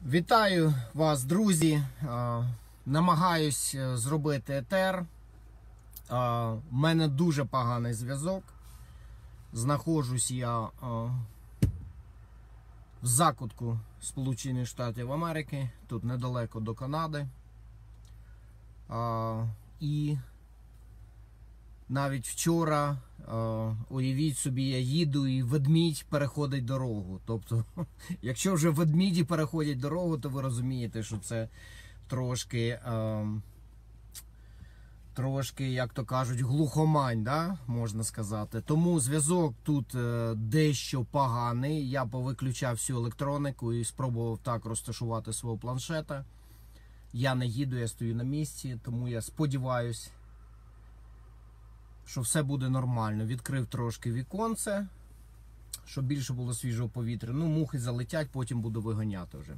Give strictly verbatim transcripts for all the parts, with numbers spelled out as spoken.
Вітаю вас, друзі. Намагаюсь зробити етер. У мене дуже поганий зв'язок. Знаходжусь я в закутку Сполучених Штатів Америки, тут недалеко до Канади. І навіть вчора, уявіть собі, я їду і ведмідь переходить дорогу. Тобто, якщо вже ведміді переходять дорогу, то ви розумієте, що це трошки, трошки, як то кажуть, глухомань, да? Можна сказати. Тому зв'язок тут дещо поганий. Я повиключав всю електронику і спробував так розташувати свого планшета. Я не їду, я стою на місці, тому я сподіваюся, що все буде нормально. Відкрив трошки віконце, щоб більше було свіжого повітря. Ну, мухи залетять, потім буду виганяти вже.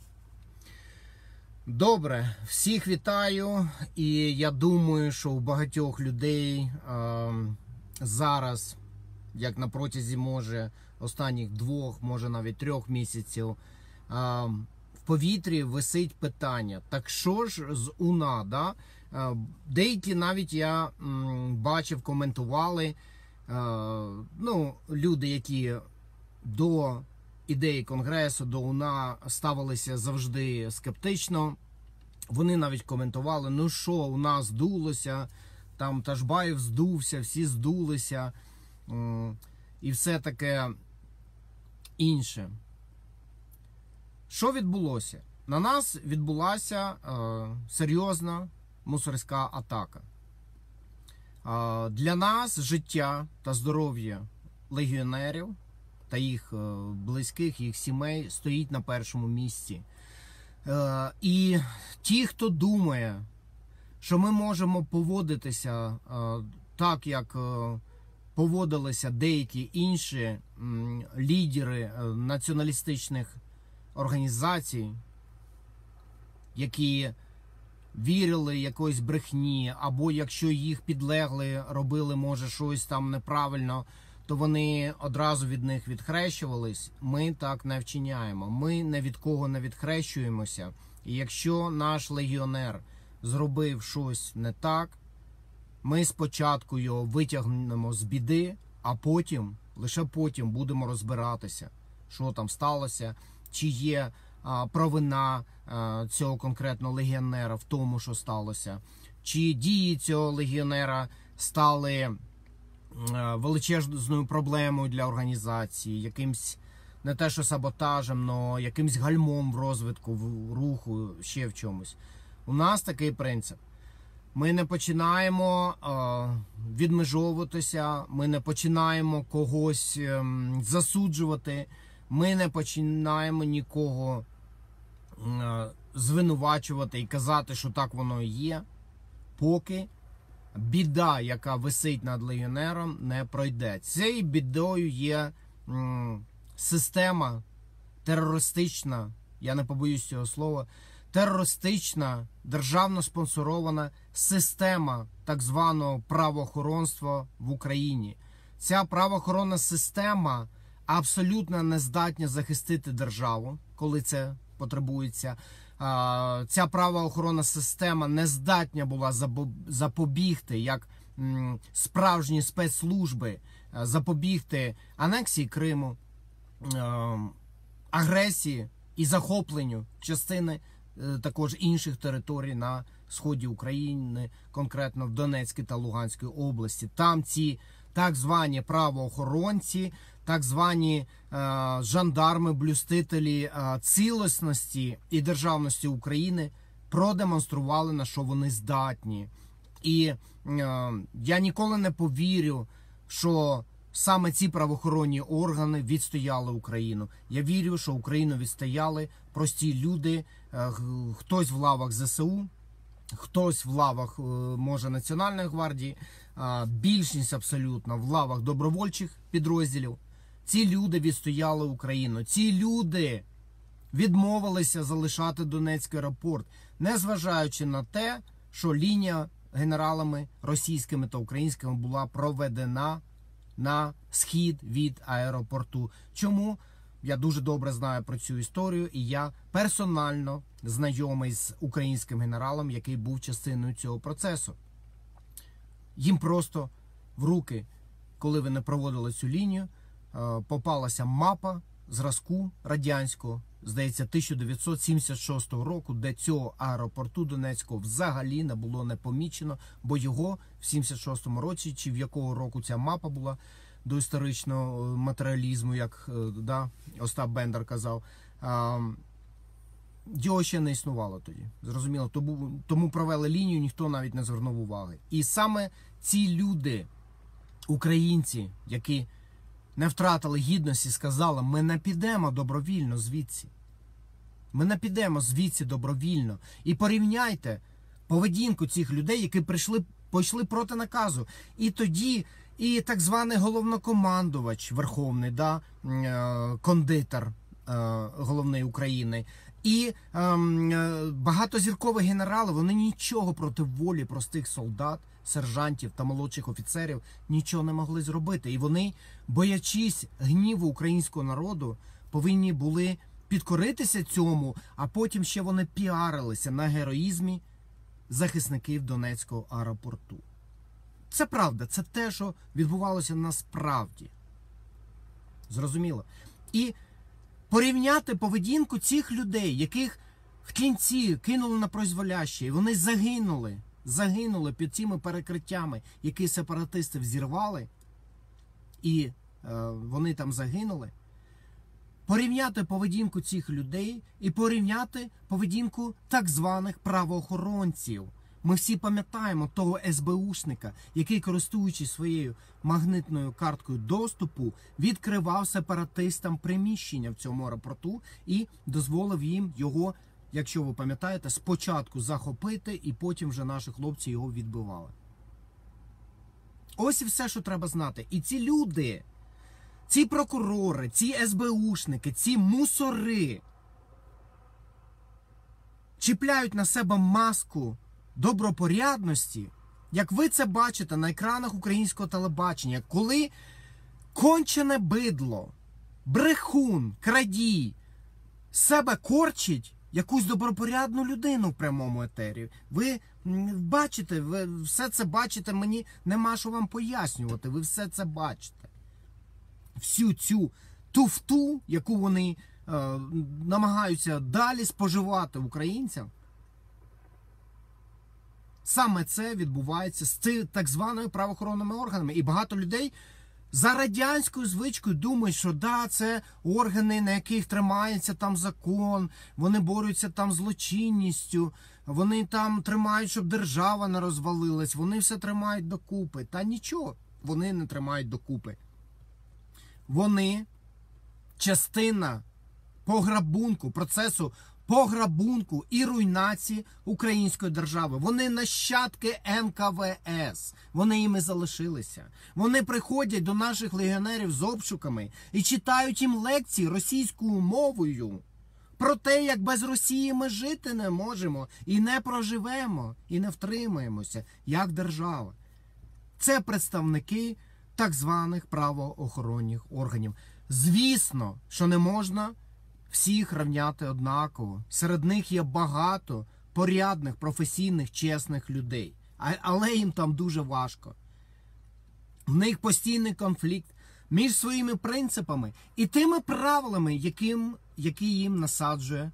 Добре, всіх вітаю. І я думаю, що у багатьох людей е, зараз, як на протязі, може, останніх двох, може навіть трьох місяців, е, в повітрі висить питання. Так що ж з УНА, да? Деякі навіть я м, бачив, коментували, е, ну, люди, які до ідеї Конгресу, до УНА ставилися завжди скептично. Вони навіть коментували, ну що, у нас здулося, там Ташбаєв здувся, всі здулися, е, і все таке інше. Що відбулося? На нас відбулася е, серйозна мусорська атака. Для нас життя та здоров'я легіонерів та їх близьких, їх сімей стоїть на першому місці. І ті, хто думає, що ми можемо поводитися так, як поводилися деякі інші лідери націоналістичних організацій, які вірили якоїсь брехні, або якщо їх підлегли, робили, може, щось там неправильно, то вони одразу від них відхрещувались. Ми так не вчиняємо. Ми ні від кого не відхрещуємося. І якщо наш легіонер зробив щось не так, ми спочатку його витягнемо з біди, а потім, лише потім будемо розбиратися, що там сталося, чи є провина цього конкретного легіонера в тому, що сталося, чи дії цього легіонера стали величезною проблемою для організації, якимсь не те що саботажем, але якимсь гальмом в розвитку, в руху, ще в чомусь. У нас такий принцип. Ми не починаємо е, відмежовуватися, ми не починаємо когось е, засуджувати, ми не починаємо нікого е, звинувачувати і казати, що так воно і є, поки біда, яка висить над легіонером, не пройде. Цією бідою є м, система терористична, я не побоюсь цього слова, терористична, державно спонсорована система так званого правоохоронства в Україні. Ця правоохоронна система абсолютно не здатна захистити державу, коли це потребується. Ця правоохоронна система не здатна була запобігти, як справжні спецслужби, запобігти анексії Криму, агресії і захопленню частини також інших територій на сході України, конкретно в Донецькій та Луганській області. Там ці так звані правоохоронці, так звані е, жандарми, блюстителі е, цілісності і державності України продемонстрували, на що вони здатні. І е, я ніколи не повірю, що саме ці правоохоронні органи відстояли Україну. Я вірю, що Україну відстояли прості люди, е, хтось в лавах ЗСУ, хтось в лавах, е, може, Національної гвардії, е, більшість абсолютно в лавах добровольчих підрозділів. Ці люди відстояли Україну. Ці люди відмовилися залишати Донецький аеропорт, незважаючи на те, що лінія генералами російськими та українськими була проведена на схід від аеропорту. Чому? Я дуже добре знаю про цю історію, і я персонально знайомий з українським генералом, який був частиною цього процесу. Їм просто в руки, коли вони проводили цю лінію, попалася мапа зразку радянського, здається, тисяча дев'ятсот сімдесят шостого року, де цього аеропорту Донецького взагалі не було не помічено, бо його в сімдесят шостому році, чи в якого року ця мапа була, до історичного матеріалізму, як да, Остап Бендер казав, його ще не існувало тоді. Зрозуміло, тому, тому провели лінію, ніхто навіть не звернув уваги. І саме ці люди, українці, які не втратили гідності, сказали, ми не підемо добровільно звідси. Ми не підемо звідси добровільно. І порівняйте поведінку цих людей, які прийшли, пішли проти наказу. І тоді і так званий головнокомандувач верховний, да, кондитер головний України, і ем, багатозіркові генерали, вони нічого проти волі простих солдат, сержантів та молодших офіцерів нічого не могли зробити. І вони, боячись гніву українського народу, повинні були підкоритися цьому, а потім ще вони піарилися на героїзмі захисників Донецького аеропорту. Це правда, це те, що відбувалося насправді. Зрозуміло. І порівняти поведінку цих людей, яких в кінці кинули на призволяще, і вони загинули, загинули під цими перекриттями, які сепаратисти взірвали, і е, вони там загинули. Порівняти поведінку цих людей і порівняти поведінку так званих правоохоронців. Ми всі пам'ятаємо того ес бе ушника, який, користуючись своєю магнитною карткою доступу, відкривав сепаратистам приміщення в цьому аеропорту і дозволив їм його, якщо ви пам'ятаєте, спочатку захопити, і потім вже наші хлопці його відбивали. Ось і все, що треба знати. І ці люди, ці прокурори, ці ес бе ушники, ці мусори чіпляють на себе маску добропорядності, як ви це бачите на екранах українського телебачення, коли кончене бидло, брехун, крадій себе корчить якусь добропорядну людину в прямому етері. Ви бачите, ви все це бачите, мені нема що вам пояснювати, ви все це бачите. Всю цю туфту, яку вони е, намагаються далі споживати українцям, саме це відбувається з цими так званими правоохоронними органами. І багато людей за радянською звичкою думають, що да, це органи, на яких тримається там закон, вони борються там з злочинністю, вони там тримають, щоб держава не розвалилась, вони все тримають докупи. Та нічого, вони не тримають докупи. Вони частина пограбунку, процесу пограбунку і руйнації української держави. Вони нащадки ен ка ве ес. Вони іми залишилися. Вони приходять до наших легіонерів з обшуками і читають їм лекції російською мовою про те, як без Росії ми жити не можемо і не проживемо, і не втримаємося як держава. Це представники так званих правоохоронних органів. Звісно, що не можна всіх рівняти однаково. Серед них є багато порядних, професійних, чесних людей. Але їм там дуже важко. В них постійний конфлікт між своїми принципами і тими правилами, яким, які їм насаджує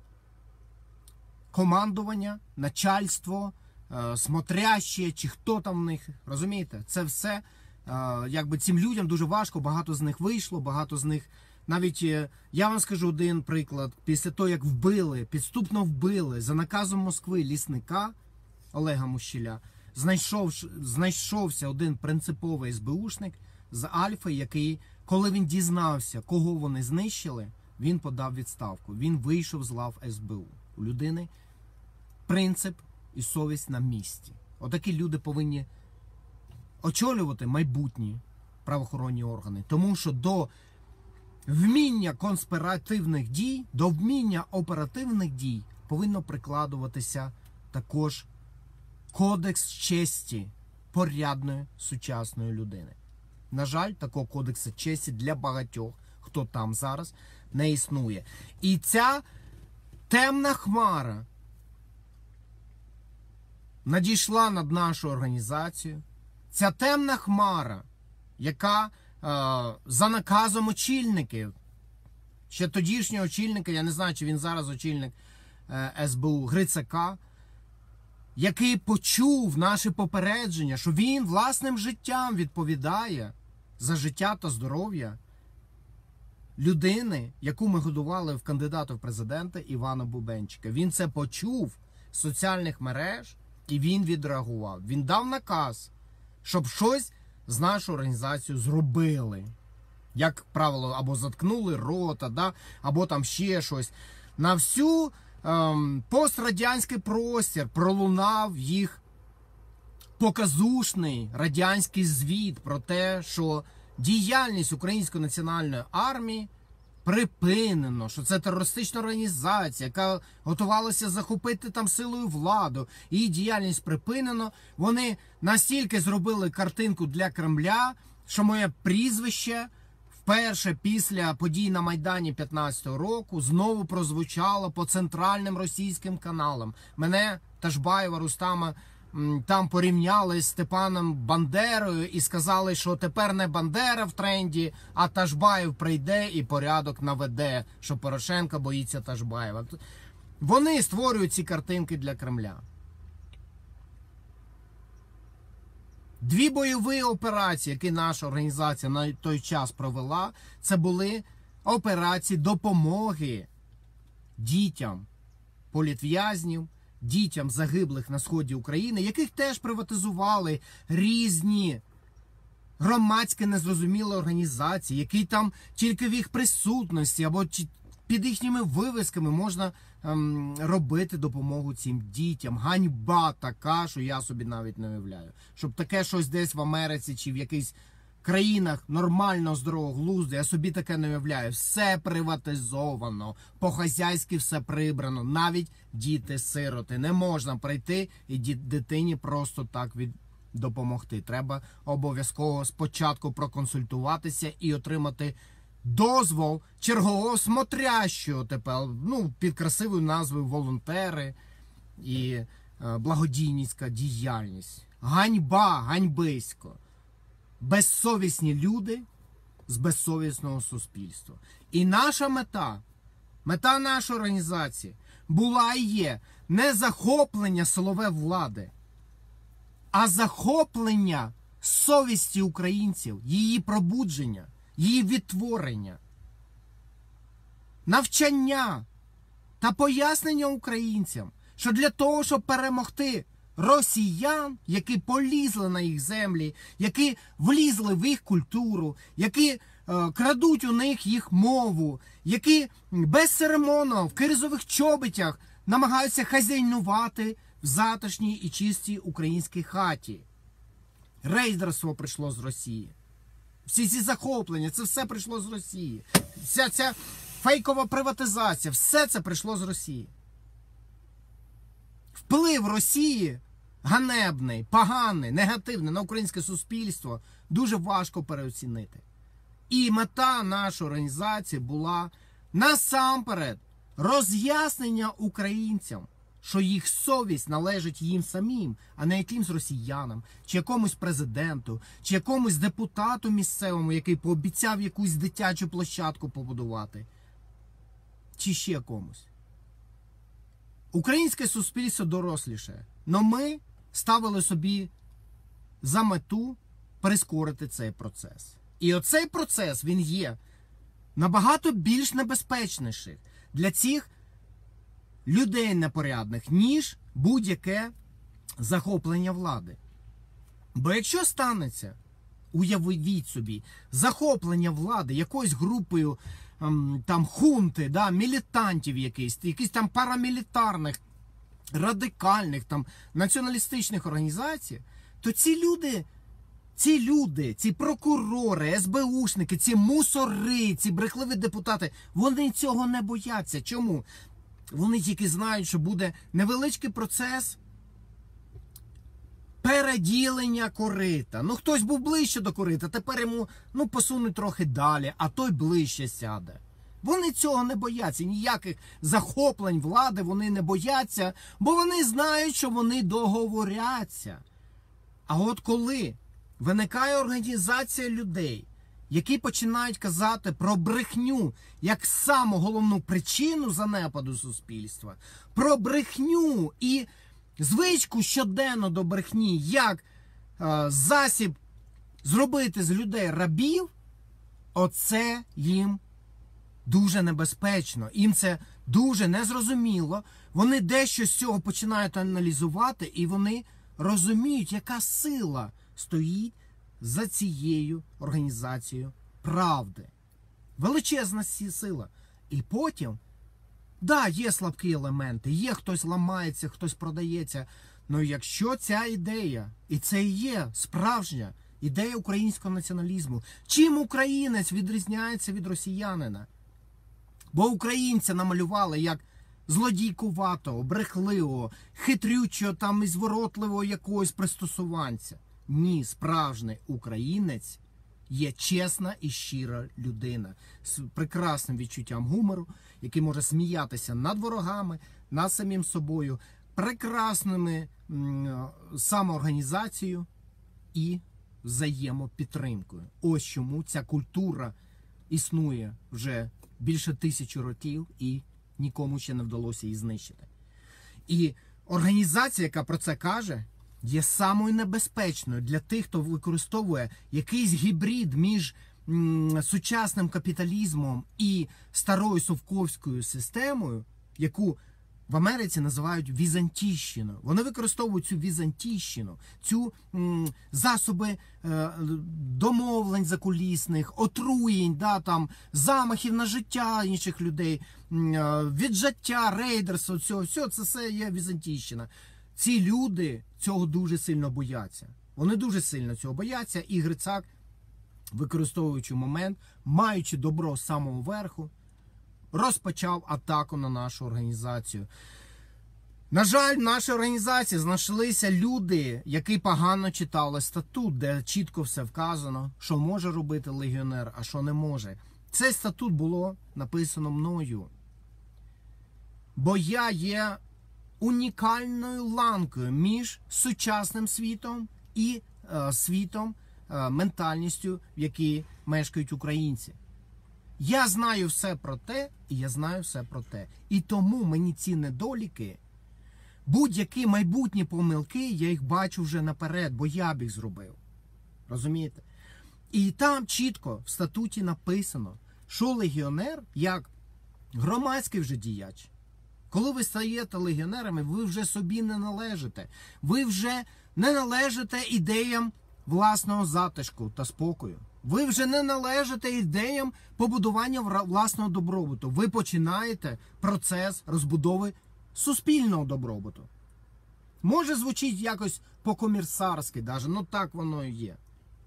командування, начальство, е, смотряще, чи хто там в них. Розумієте? Це все, е, якби цим людям дуже важко, багато з них вийшло, багато з них. Навіть, я вам скажу один приклад, після того, як вбили, підступно вбили за наказом Москви лісника Олега Мущеля, знайшов, знайшовся один принциповий ес бе ушник з Альфи, який, коли він дізнався, кого вони знищили, він подав відставку. Він вийшов з лав ес бе у. У людини принцип і совість на місці. Отакі люди повинні очолювати майбутні правоохоронні органи. Тому що до вміння конспіративних дій, до вміння оперативних дій повинно прикладуватися також кодекс честі порядної сучасної людини. На жаль, такого кодексу честі для багатьох хто там зараз, не існує. І ця темна хмара надійшла над нашу організацію. Ця темна хмара, яка е, за наказом очільників, ще тодішнього очільника, я не знаю, чи він зараз очільник е, ес бе у, Грицака, який почув наше попередження, що він власним життям відповідає за життя та здоров'я людини, яку ми годували в кандидата в президенти Івана Бубенчика. Він це почув з соціальних мереж і він відреагував. Він дав наказ, щоб щось з нашою організацією зробили. Як правило, або заткнули рота, да? Або там ще щось. На всю ем, пострадянський простір пролунав їх показушний радянський звіт про те, що діяльність Української національної армії припинено, що це терористична організація, яка готувалася захопити там силою владу, її діяльність припинено. Вони настільки зробили картинку для Кремля, що моє прізвище вперше після подій на Майдані п'ятнадцятого року знову прозвучало по центральним російським каналам. Мене, Ташбаєва, Рустама, там порівняли з Степаном Бандерою і сказали, що тепер не Бандера в тренді, а Ташбаєв прийде і порядок наведе, що Порошенко боїться Ташбаєва. Вони створюють ці картинки для Кремля. Дві бойові операції, які наша організація на той час провела, це були операції допомоги дітям політв'язнів, дітям загиблих на сході України, яких теж приватизували різні громадські незрозумілі організації, які там тільки в їх присутності або під їхніми вивісками можна ем, робити допомогу цим дітям. Ганьба така, що я собі навіть не уявляю. Щоб таке щось десь в Америці чи в якихось країнах нормального, здорового глузду, я собі таке не уявляю. Все приватизовано, по-хазяйськи все прибрано, навіть діти-сироти. Не можна прийти і дитині просто так від... допомогти. Треба обов'язково спочатку проконсультуватися і отримати дозвол чергового смотрящого тепер, ну, під красивою назвою волонтери і е, благодійницька діяльність. Ганьба, ганьбисько. Безсовісні люди з безсовісного суспільства. І наша мета, мета нашої організації була і є не захоплення силової влади, а захоплення совісті українців, її пробудження, її відтворення, навчання та пояснення українцям, що для того, щоб перемогти росіян, які полізли на їх землі, які влізли в їх культуру, які е, крадуть у них їх мову, які безцеремонно в кирзових чобитях намагаються хазяйнувати в затишній і чистій українській хаті. Рейдерство прийшло з Росії. Всі ці захоплення, це все прийшло з Росії. Вся ця фейкова приватизація, все це прийшло з Росії. Вплив Росії ганебний, поганий, негативний на українське суспільство дуже важко переоцінити. І мета нашої організації була насамперед роз'яснення українцям, що їх совість належить їм самим, а не якимсь росіянам, чи якомусь президенту, чи якомусь депутату місцевому, який пообіцяв якусь дитячу площадку побудувати, чи ще комусь. Українське суспільство доросліше, але ми ставили собі за мету прискорити цей процес. І оцей процес, він є набагато більш небезпечніший для цих людей непорядних, ніж будь-яке захоплення влади. Бо якщо станеться, уявіть собі, захоплення влади якоюсь групою там хунти, да, мілітантів якихось, якісь там парамілітарних, радикальних, там націоналістичних організацій, то ці люди, ці люди, ці прокурори, ес бе ушники, ці мусори, ці брехливі депутати, вони цього не бояться. Чому? Вони тільки знають, що буде невеличкий процес переділення корита. Ну, хтось був ближче до корита, тепер йому, ну, посунуть трохи далі, а той ближче сяде. Вони цього не бояться, ніяких захоплень влади вони не бояться, бо вони знають, що вони договоряться. А от коли виникає організація людей, які починають казати про брехню як саму головну причину занепаду суспільства, про брехню і звичку щоденно до брехні, як е, засіб зробити з людей рабів, оце їм дуже небезпечно. Їм це дуже незрозуміло. Вони дещо з цього починають аналізувати, і вони розуміють, яка сила стоїть за цією організацією правди. Величезна сила. І потім, да, є слабкі елементи, є хтось ламається, хтось продається. Ну якщо ця ідея, і це і є справжня ідея українського націоналізму, чим українець відрізняється від росіянина? Бо українця намалювали як злодійкуватого, брехливого, хитрючого там і зворотливого якогось пристосуванця. Ні, справжній українець є чесна і щира людина з прекрасним відчуттям гумору, який може сміятися над ворогами, над самим собою, прекрасними м, самоорганізацією і взаємопідтримкою. Ось чому ця культура існує вже більше тисячі років і нікому ще не вдалося її знищити. І організація, яка про це каже, є самою небезпечною для тих, хто використовує якийсь гібрид між м, сучасним капіталізмом і старою совковською системою, яку в Америці називають візантійщиною. Вони використовують цю візантійщину, цю м, засоби е, домовлень закулісних, отруєнь, да, там, замахів на життя інших людей, м, е, віджаття, рейдерство, всього, всього, це все є візантійщина. Ці люди цього дуже сильно бояться. Вони дуже сильно цього бояться, і Грицак, використовуючи момент, маючи добро з самого верху, розпочав атаку на нашу організацію. На жаль, в нашій організації знайшлися люди, які погано читали статут, де чітко все вказано, що може робити легіонер, а що не може. Цей статут було написано мною. Бо я є унікальною ланкою між сучасним світом і е, світом, е, ментальністю, в якій мешкають українці. Я знаю все про те, і я знаю все про те. І тому мені ці недоліки, будь-які майбутні помилки, я їх бачу вже наперед, бо я б їх зробив. Розумієте? І там чітко в статуті написано, що легіонер, як громадський вже діяч, коли ви стаєте легіонерами, ви вже собі не належите. Ви вже не належите ідеям власного затишку та спокою. Ви вже не належите ідеям побудування власного добробуту. Ви починаєте процес розбудови суспільного добробуту. Може звучить якось по-комірсарськи, навіть, ну так воно і є.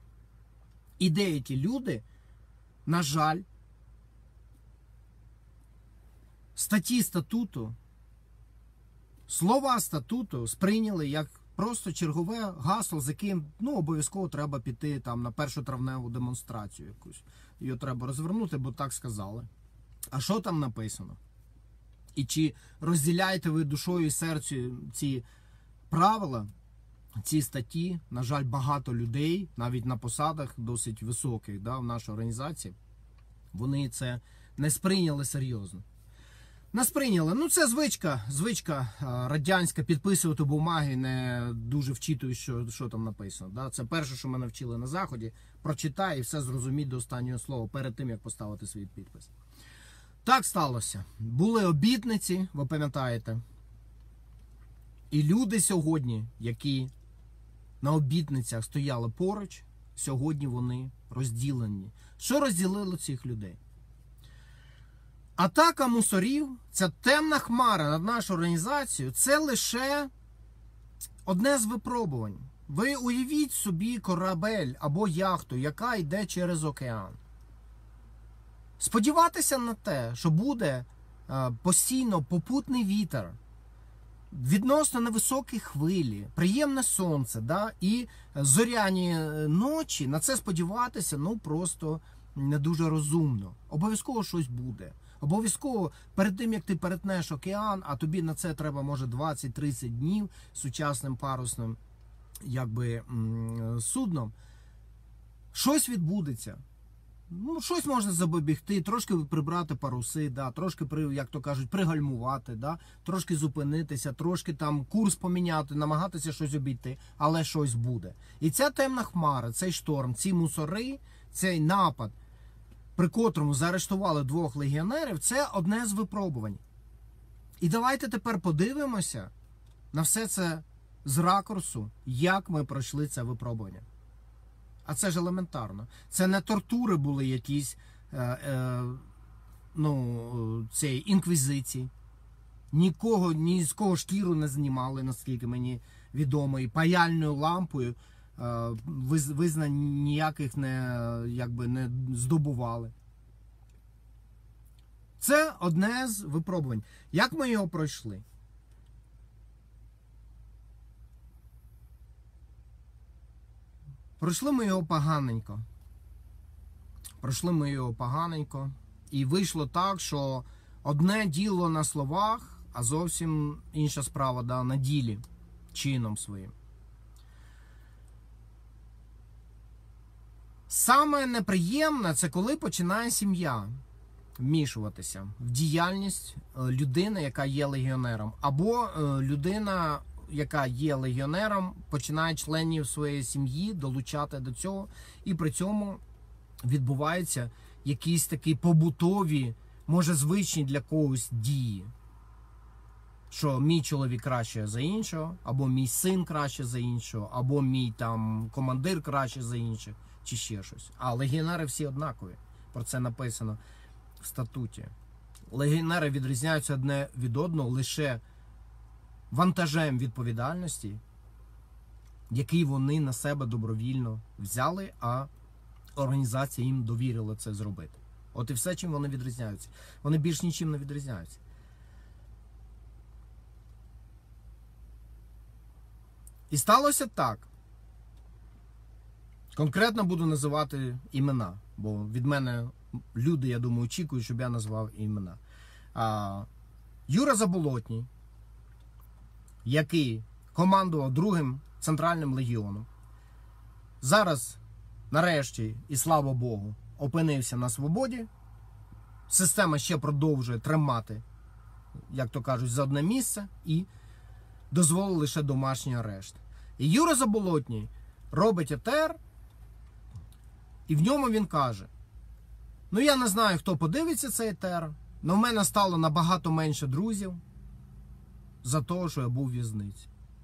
І деякі люди, на жаль, статті статуту, слова статуту сприйняли як просто чергове гасло, з яким, ну, обов'язково треба піти там на першу травневу демонстрацію якусь. Його треба розвернути, бо так сказали. А що там написано? І чи розділяєте ви душою і серцю ці правила, ці статті? На жаль, багато людей, навіть на посадах досить високих, да, в нашій організації, вони це не сприйняли серйозно. Не сприйняли. Ну, це звичка, звичка радянська, підписувати бумаги, не дуже вчитують, що, що там написано. Да? Це перше, що мене вчили на Заході. Прочитай і все зрозумій до останнього слова, перед тим, як поставити свій підпис. Так сталося. Були обітниці, ви пам'ятаєте. І люди сьогодні, які на обітницях стояли поруч, сьогодні вони розділені. Що розділило цих людей? Атака мусорів, ця темна хмара над нашу організацію, це лише одне з випробувань. Ви уявіть собі корабель або яхту, яка йде через океан. Сподіватися на те, що буде постійно попутний вітер, відносно невисокі хвилі, приємне сонце, да, і зоряні ночі, на це сподіватися, ну, просто не дуже розумно. Обов'язково щось буде. Обов'язково перед тим, як ти перетнеш океан, а тобі на це треба, може, двадцять-тридцять днів сучасним парусним, якби, судном, щось відбудеться. Ну, щось можна запобігти, трошки прибрати паруси, да, трошки, як то кажуть, пригальмувати, да, трошки зупинитися, трошки там курс поміняти, намагатися щось обійти, але щось буде. І ця темна хмара, цей шторм, ці мусори, цей напад, при котрому заарештували двох легіонерів, це одне з випробувань. І давайте тепер подивимося на все це з ракурсу, як ми пройшли це випробування. А це ж елементарно. Це не тортури були якісь, е, е, ну, цієї інквізиції. Нікого, ні з кого шкіру не знімали, наскільки мені відомо. І паяльною лампою е, визнань ніяких не, якби, не здобували. Це одне з випробувань. Як ми його пройшли? Пройшли ми його поганенько. Пройшли ми його поганенько. І вийшло так, що одне діло на словах, а зовсім інша справа, да, на ділі, чином своїм. Саме неприємне – це коли починає сім'я вмішуватися в діяльність людини, яка є легіонером. Або людина, яка є легіонером, починає членів своєї сім'ї долучати до цього, і при цьому відбуваються якісь такі побутові, може звичні для когось дії. Що мій чоловік краще за іншого, або мій син краще за іншого, або мій там командир краще за інших, чи ще щось. А легіонери всі однакові. Про це написано в статуті. Легіонери відрізняються одне від одного лише вантажем відповідальності, який вони на себе добровільно взяли, а організація їм довірила це зробити. От і все, чим вони відрізняються. Вони більш нічим не відрізняються. І сталося так. Конкретно буду називати імена, бо від мене люди, я думаю, очікують, щоб я назвав імена. А, Юра Заболотній, який командував другим центральним легіоном, зараз, нарешті, і слава Богу, опинився на свободі. Система ще продовжує тримати, як то кажуть, за одне місце і дозволив лише домашній арешт. І Юра Заболотній робить етер, і в ньому він каже: ну я не знаю, хто подивиться цей етер, але в мене стало набагато менше друзів за те, що я був в в'язниці.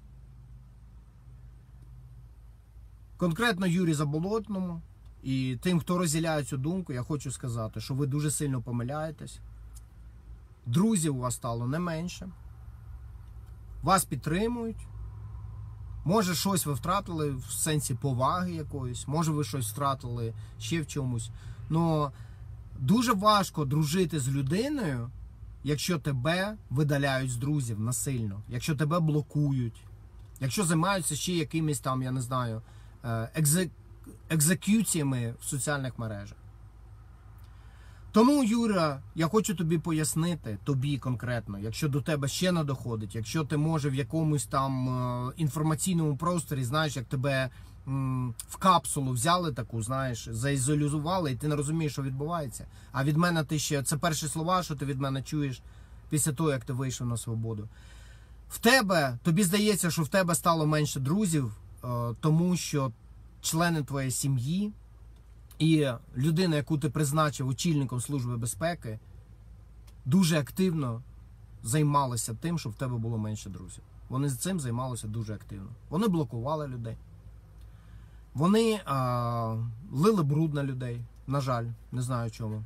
Конкретно Юрі Заболотному і тим, хто розділяє цю думку, я хочу сказати, що ви дуже сильно помиляєтесь. Друзів у вас стало не менше. Вас підтримують. Може, щось ви втратили в сенсі поваги якоїсь, може, ви щось втратили ще в чомусь. Но дуже важко дружити з людиною, якщо тебе видаляють з друзів насильно, якщо тебе блокують, якщо займаються ще якимись там, я не знаю, екзек... екзекюціями в соціальних мережах. Тому, Юра, я хочу тобі пояснити, тобі конкретно, якщо до тебе ще не доходить, якщо ти, може, в якомусь там е, інформаційному просторі, знаєш, як тебе м, в капсулу взяли таку, знаєш, заізолювали, і ти не розумієш, що відбувається. А від мене ти ще, це перші слова, що ти від мене чуєш після того, як ти вийшов на свободу. В тебе, тобі здається, що в тебе стало менше друзів, е, тому що члени твоєї сім'ї і людина, яку ти призначив очільником Служби безпеки, дуже активно займалися тим, щоб в тебе було менше друзів. Вони з цим займалися дуже активно. Вони блокували людей. Вони а, лили бруд на людей. На жаль, не знаю чому.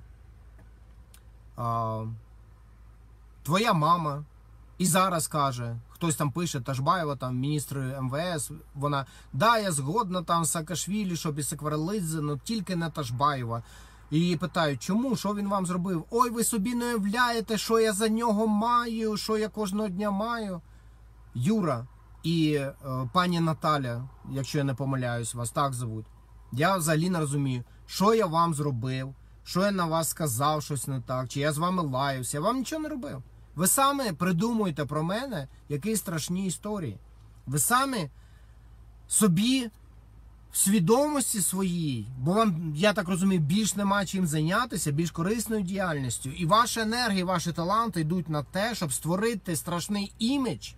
А, твоя мама і зараз каже, хтось там пише, Ташбаєва, там, міністр ем ве ес, вона, да, я згодна там з Саакашвілі, щоб і Сакварелидзе, але тільки не Ташбаєва. І її питають, чому, що він вам зробив? Ой, ви собі не уявляєте, що я за нього маю, що я кожного дня маю. Юра і е, пані Наталя, якщо я не помиляюсь, вас так звуть, я взагалі не розумію, що я вам зробив, що я на вас сказав щось не так, чи я з вами лаюся. Я вам нічого не робив. Ви самі придумуєте про мене якісь страшні історії. Ви самі собі в свідомості своїй, бо вам, я так розумію, більш нема чим зайнятися, більш корисною діяльністю. І ваша енергія, ваші таланти йдуть на те, щоб створити страшний імідж.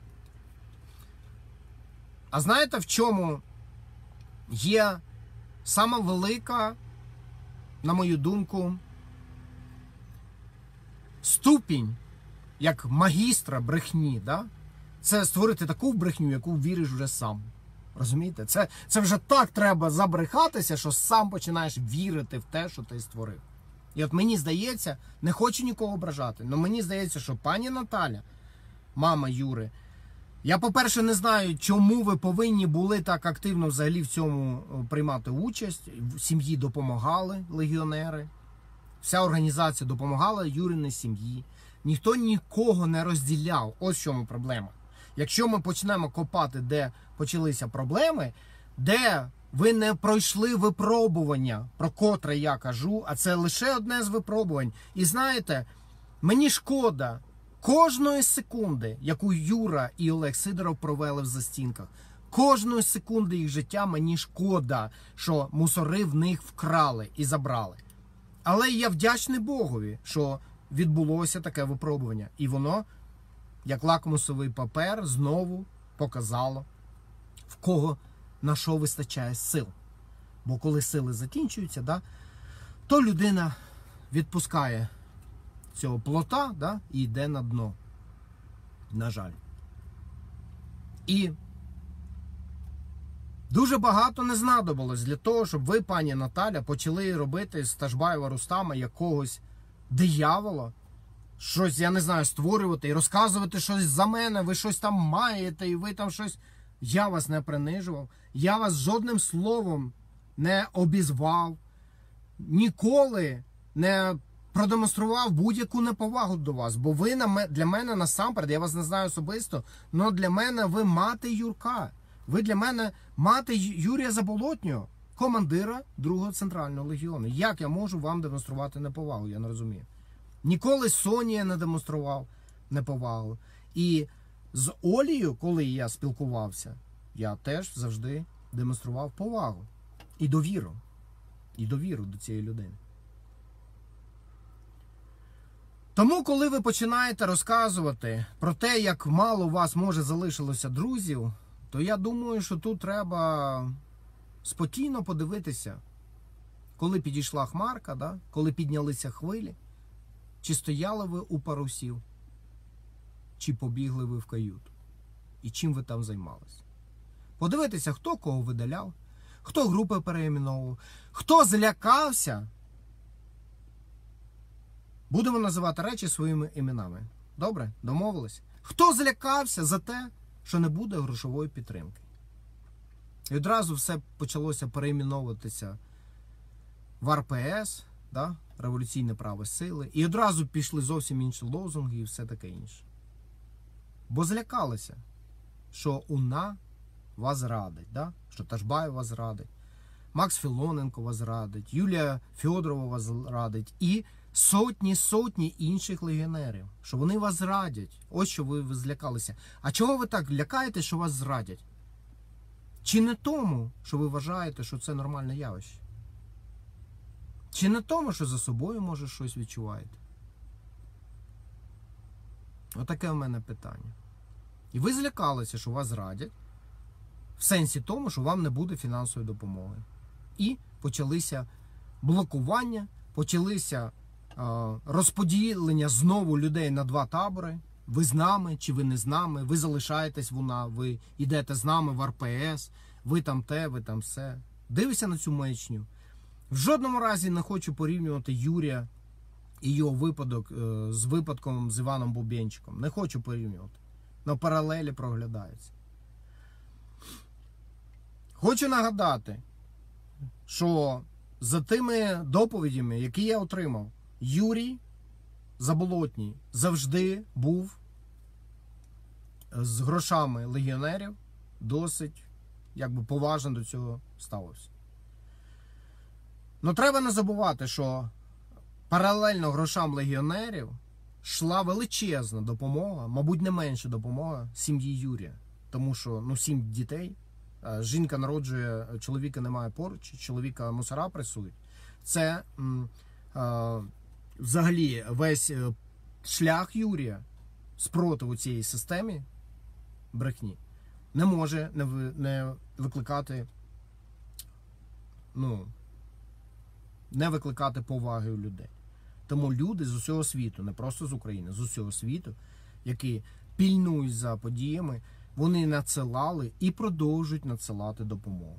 А знаєте, в чому є сама велика, на мою думку, ступінь, як магістра брехні, да? Це створити таку брехню, яку віриш вже сам. Розумієте? Це, це вже так треба забрехатися, що сам починаєш вірити в те, що ти створив. І от мені здається, не хочу нікого ображати, але мені здається, що пані Наталя, мама Юри, я, по-перше, не знаю, чому ви повинні були так активно взагалі в цьому приймати участь. В сім'ї допомагали легіонери. Вся організація допомагала Юриній сім'ї. Ніхто нікого не розділяв. Ось в чому проблема. Якщо ми почнемо копати, де почалися проблеми, де ви не пройшли випробування, про котре я кажу, а це лише одне з випробувань. І знаєте, мені шкода кожної секунди, яку Юра і Олег Сидоров провели в застінках. Кожної секунди їх життя мені шкода, що мусори в них вкрали і забрали. Але я вдячний Богові, що відбулося таке випробування. І воно, як лакмусовий папер, знову показало, в кого на що вистачає сил. Бо коли сили закінчуються, да, то людина відпускає цього плота, да, і йде на дно. На жаль. І дуже багато не знадобилось для того, щоб ви, пані Наталя, почали робити з Ташбаєва Рустама якогось диявола, щось, я не знаю, створювати і розказувати щось за мене, ви щось там маєте, і ви там щось... Я вас не принижував, я вас жодним словом не обізвав, ніколи не продемонстрував будь-яку неповагу до вас, бо ви для мене насамперед, я вас не знаю особисто, але для мене ви мати Юрка. Ви для мене мати Юрія Заболотнього, командира другого центрального легіону. Як я можу вам демонструвати неповагу? Я не розумію. Ніколи Соні я не демонстрував неповагу. І з Олею, коли я спілкувався, я теж завжди демонстрував повагу. І довіру. І довіру до цієї людини. Тому, коли ви починаєте розказувати про те, як мало у вас, може, залишилося друзів, то я думаю, що тут треба спокійно подивитися, коли підійшла хмарка, да? Коли піднялися хвилі, чи стояли ви у парусів, чи побігли ви в каюту, і чим ви там займалися. Подивитися, хто кого видаляв, хто групи переіменовував, хто злякався. Будемо називати речі своїми іменами. Добре? Домовились? Хто злякався за те, що не буде грошової підтримки. І одразу все почалося переіменовуватися в ар пе ес, да? Революційне право сили. І одразу пішли зовсім інші лозунги і все таке інше. Бо злякалися, що УНА вас зрадить, да? Що Ташбаєв вас зрадить, Макс Філоненко вас зрадить, Юлія Фьодорова вас зрадить і сотні-сотні інших легіонерів, що вони вас зрадять. Ось що ви, ви злякалися. А чого ви так лякаєте, що вас зрадять? Чи не тому, що ви вважаєте, що це нормальне явище? Чи не тому, що за собою, може, щось відчуваєте? Отаке в мене питання. І ви злякалися, що вас зрадять, в сенсі тому, що вам не буде фінансової допомоги. І почалися блокування, почалися розподілення знову людей на два табори. Ви з нами, чи ви не з нами, ви залишаєтесь в УНА, ви йдете з нами в ар пе ес, ви там те, ви там все. Дивися на цю маячню. В жодному разі не хочу порівнювати Юрія і його випадок з випадком з Іваном Бубенчиком. Не хочу порівнювати. Но паралелі проглядаються. Хочу нагадати, що за тими доповідями, які я отримав, Юрій Заболотній завжди був з грошами легіонерів досить якби поважно до цього ставився. Ну треба не забувати, що паралельно грошам легіонерів йшла величезна допомога, мабуть, не менша допомога сім'ї Юрія. Тому що, ну, сім дітей, жінка народжує, чоловіка немає поруч, чоловіка мусора пресують. Це м, а, взагалі весь шлях Юрія спротиву цієї системі брехні не може не, ви, не викликати, ну, не викликати поваги у людей. Тому люди з усього світу, не просто з України, з усього світу, які пільнують за подіями, вони надсилали і продовжують надсилати допомогу.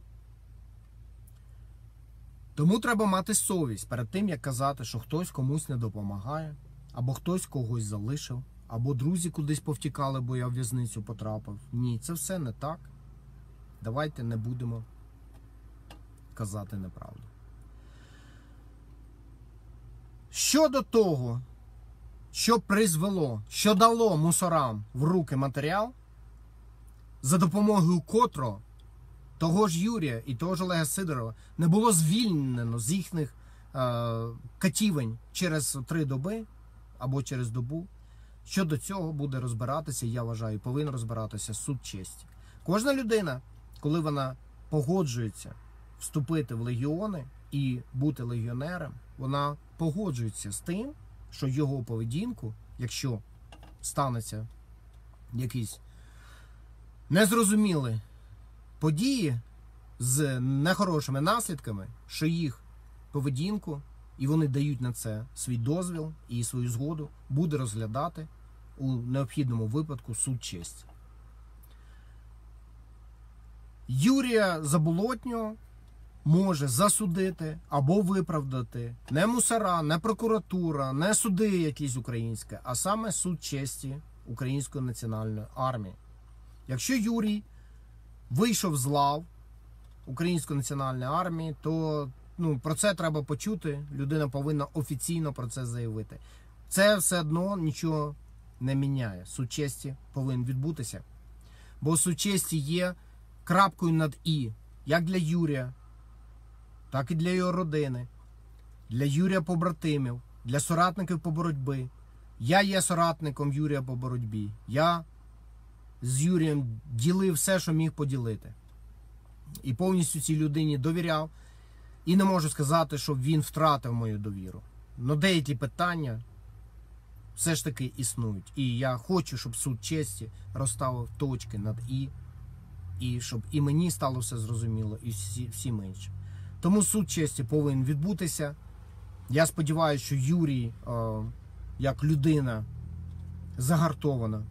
Тому треба мати совість перед тим, як казати, що хтось комусь не допомагає, або хтось когось залишив, або друзі кудись повтікали, бо я в в'язницю потрапив. Ні, це все не так. Давайте не будемо казати неправду. Щодо того, що призвело, що дало мусорам в руки матеріал, за допомогою котрого того ж Юрія і того ж Олега Сидорова не було звільнено з їхніх е, катівень через три доби або через добу, щодо цього буде розбиратися, я вважаю, повинен розбиратися суд честі. Кожна людина, коли вона погоджується вступити в легіони і бути легіонером, вона погоджується з тим, що його поведінку, якщо станеться якісь незрозумілі події з нехорошими наслідками, що їх поведінку, і вони дають на це свій дозвіл і свою згоду, буде розглядати у необхідному випадку суд честі. Юрія Заболотнього може засудити або виправдати не мусора, не прокуратура, не суди якісь українські, а саме суд честі Української національної армії. Якщо Юрій вийшов з лав Української національної армії, то ну, про це треба почути, людина повинна офіційно про це заявити. Це все одно нічого не міняє. Суд честі повинен відбутися. Бо суд честі є крапкою над «і», як для Юрія, так і для його родини, для Юрія побратимів, для соратників по боротьбі. Я є соратником Юрія по боротьбі. Я з Юрієм ділив все, що міг поділити. І повністю цій людині довіряв. І не можу сказати, що він втратив мою довіру. Но деякі питання все ж таки існують. І я хочу, щоб суд честі розставив точки над «і», і щоб і мені стало все зрозуміло, і всі, всім іншим. Тому суд честі повинен відбутися. Я сподіваюся, що Юрій, о, як людина загартована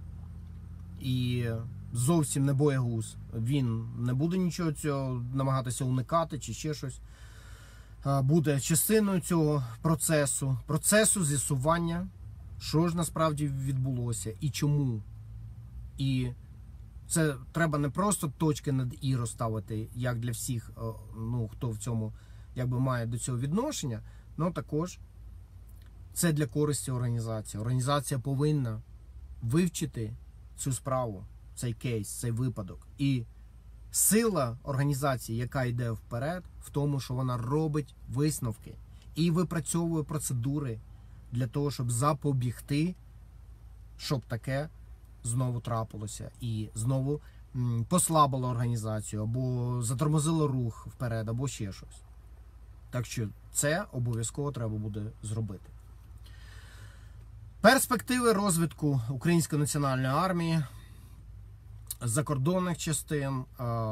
і зовсім не боягуз, він не буде нічого цього намагатися уникати чи ще щось. Буде частиною цього процесу, процесу з'ясування, що ж насправді відбулося і чому. І це треба не просто точки над «і» розставити, як для всіх, ну, хто в цьому якби має до цього відношення, але також це для користі організації. Організація повинна вивчити цю справу, цей кейс, цей випадок. І сила організації, яка йде вперед, в тому, що вона робить висновки і випрацьовує процедури для того, щоб запобігти, щоб таке знову трапилося і знову послабило організацію, або затормозило рух вперед, або ще щось. Так що це обов'язково треба буде зробити. Перспективи розвитку Української національної армії, закордонних частин.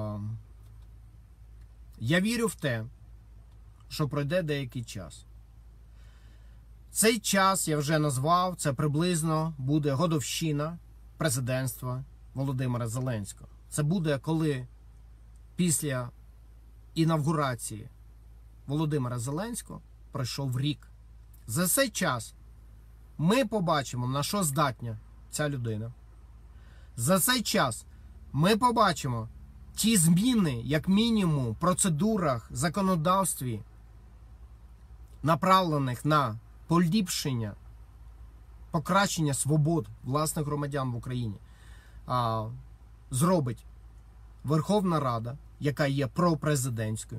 Я вірю в те, що пройде деякий час. Цей час я вже назвав, це приблизно буде годовщина президентства Володимира Зеленського. Це буде, коли після інавгурації Володимира Зеленського пройшов рік. За цей час ми побачимо, на що здатна ця людина. За цей час ми побачимо ті зміни, як мінімум, в процедурах, законодавстві, направлених на поліпшення, покращення свобод власних громадян в Україні. а, зробить Верховна Рада, яка є пропрезидентською.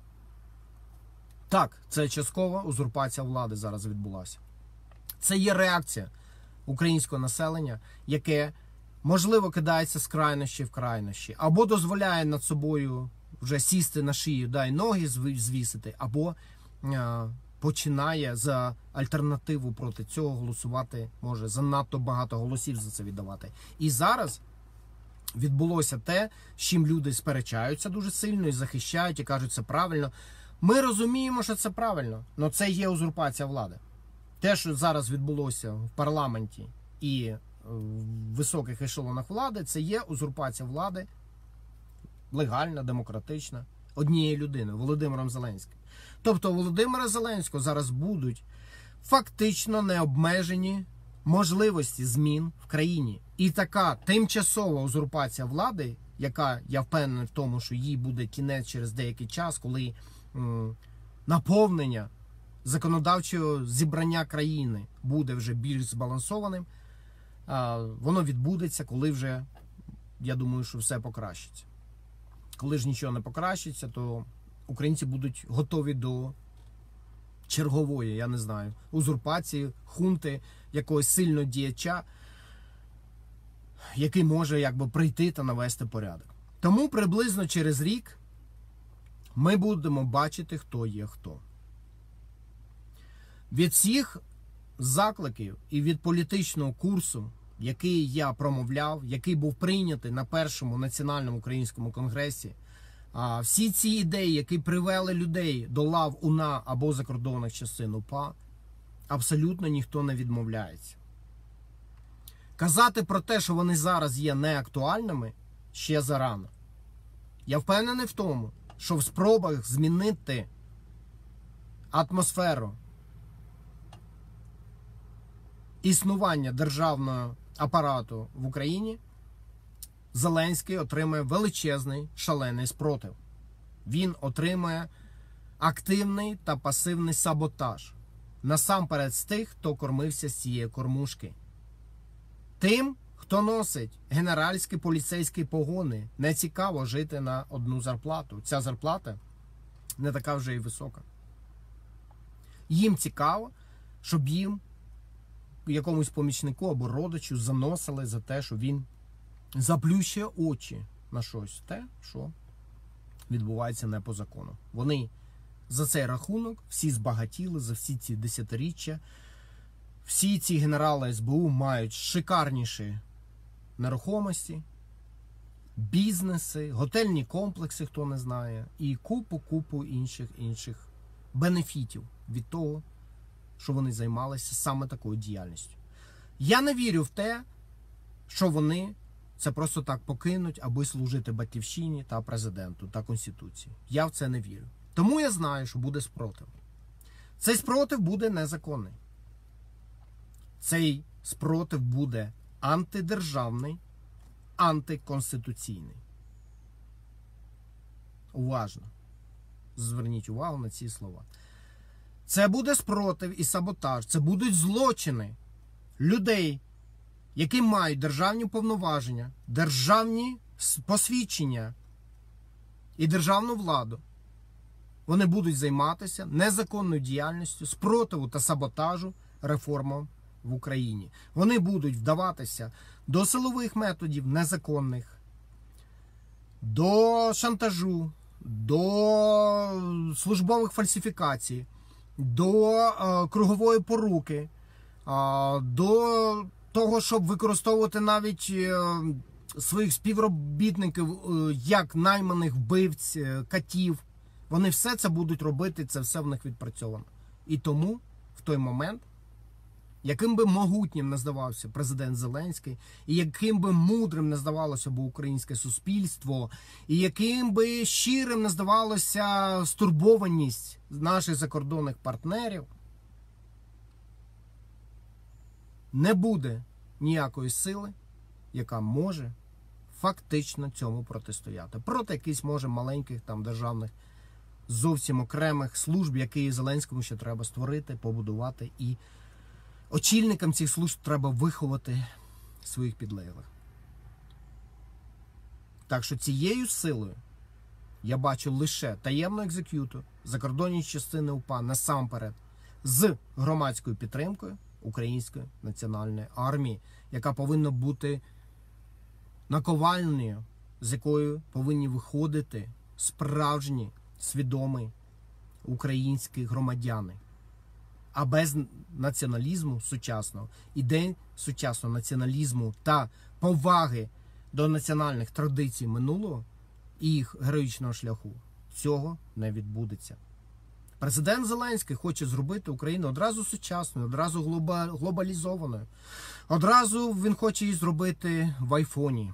Так, це часткова узурпація влади зараз відбулася. Це є реакція українського населення, яке, можливо, кидається з крайнощі в крайнощі, або дозволяє над собою вже сісти на шию, дай ноги звісити, або е, починає за альтернативу проти цього голосувати, може занадто багато голосів за це віддавати. І зараз відбулося те, з чим люди сперечаються дуже сильно і захищають, і кажуть, це правильно. Ми розуміємо, що це правильно, але це є узурпація влади. Те, що зараз відбулося в парламенті і в високих ешелонах влади, це є узурпація влади, легальна, демократична, однієї людини, Володимиром Зеленським. Тобто Володимира Зеленського зараз будуть фактично необмежені можливості змін в країні. І така тимчасова узурпація влади, яка, я впевнений в тому, що їй буде кінець через деякий час, коли м, наповнення законодавчого зібрання країни буде вже більш збалансованим, а, воно відбудеться, коли вже, я думаю, що все покращиться. Коли ж нічого не покращиться, то українці будуть готові до чергової, я не знаю, узурпації, хунти, якогось сильного діяча, який може якби прийти та навести порядок. Тому приблизно через рік ми будемо бачити, хто є хто. Від всіх закликів і від політичного курсу, який я промовляв, який був прийнятий на першому національному українському конгресі, а всі ці ідеї, які привели людей до лав УНА або закордонних частин УПА, абсолютно ніхто не відмовляється. Казати про те, що вони зараз є неактуальними, ще зарано. Я впевнений в тому, що в спробах змінити атмосферу існування державного апарату в Україні Зеленський отримає величезний, шалений спротив. Він отримає активний та пасивний саботаж. Насамперед з тих, хто кормився з цієї кормушки. Тим, хто носить генеральські поліцейські погони, не цікаво жити на одну зарплату. Ця зарплата не така вже і висока. Їм цікаво, щоб їм якомусь помічнику або родичу заносили за те, що він заплющує очі на щось те, що відбувається не по закону. Вони за цей рахунок всі збагатіли за всі ці десятиріччя. Всі ці генерали ес бе у мають шикарніші нерухомості, бізнеси, готельні комплекси, хто не знає, і купу-купу інших інших бенефітів від того, що вони займалися саме такою діяльністю. Я не вірю в те, що вони це просто так покинуть, аби служити батьківщині та президенту та Конституції. Я в це не вірю. Тому я знаю, що буде спротив. Цей спротив буде незаконний. Цей спротив буде антидержавний, антиконституційний. Уважно. Зверніть увагу на ці слова. Це буде спротив і саботаж. Це будуть злочини людей, які мають державні повноваження, державні посвідчення і державну владу. Вони будуть займатися незаконною діяльністю, спротиву та саботажу реформам в Україні. Вони будуть вдаватися до силових методів незаконних, до шантажу, до службових фальсифікацій, до е, кругової поруки, е, до того, щоб використовувати навіть е, своїх співробітників е, як найманих вбивць, е, катів. Вони все це будуть робити, це все в них відпрацьовано. І тому в той момент, яким би могутнім не здавався президент Зеленський, і яким би мудрим не здавалося б українське суспільство, і яким би щирим не здавалося стурбованість наших закордонних партнерів, не буде ніякої сили, яка може фактично цьому протистояти. Проти якихось, може, маленьких там державних, зовсім окремих служб, які Зеленському ще треба створити, побудувати, і очільникам цих служб треба виховати своїх підлеглих. Так що цією силою я бачу лише таємну екзекюту, закордонні частини УПА насамперед з громадською підтримкою Української національної армії, яка повинна бути наковальнею, з якою повинні виходити справжні, свідомі українські громадяни. А без націоналізму сучасного, ідей сучасного націоналізму та поваги до національних традицій минулого і їх героїчного шляху, цього не відбудеться. Президент Зеленський хоче зробити Україну одразу сучасною, одразу глобалізованою. Одразу він хоче її зробити в айфоні.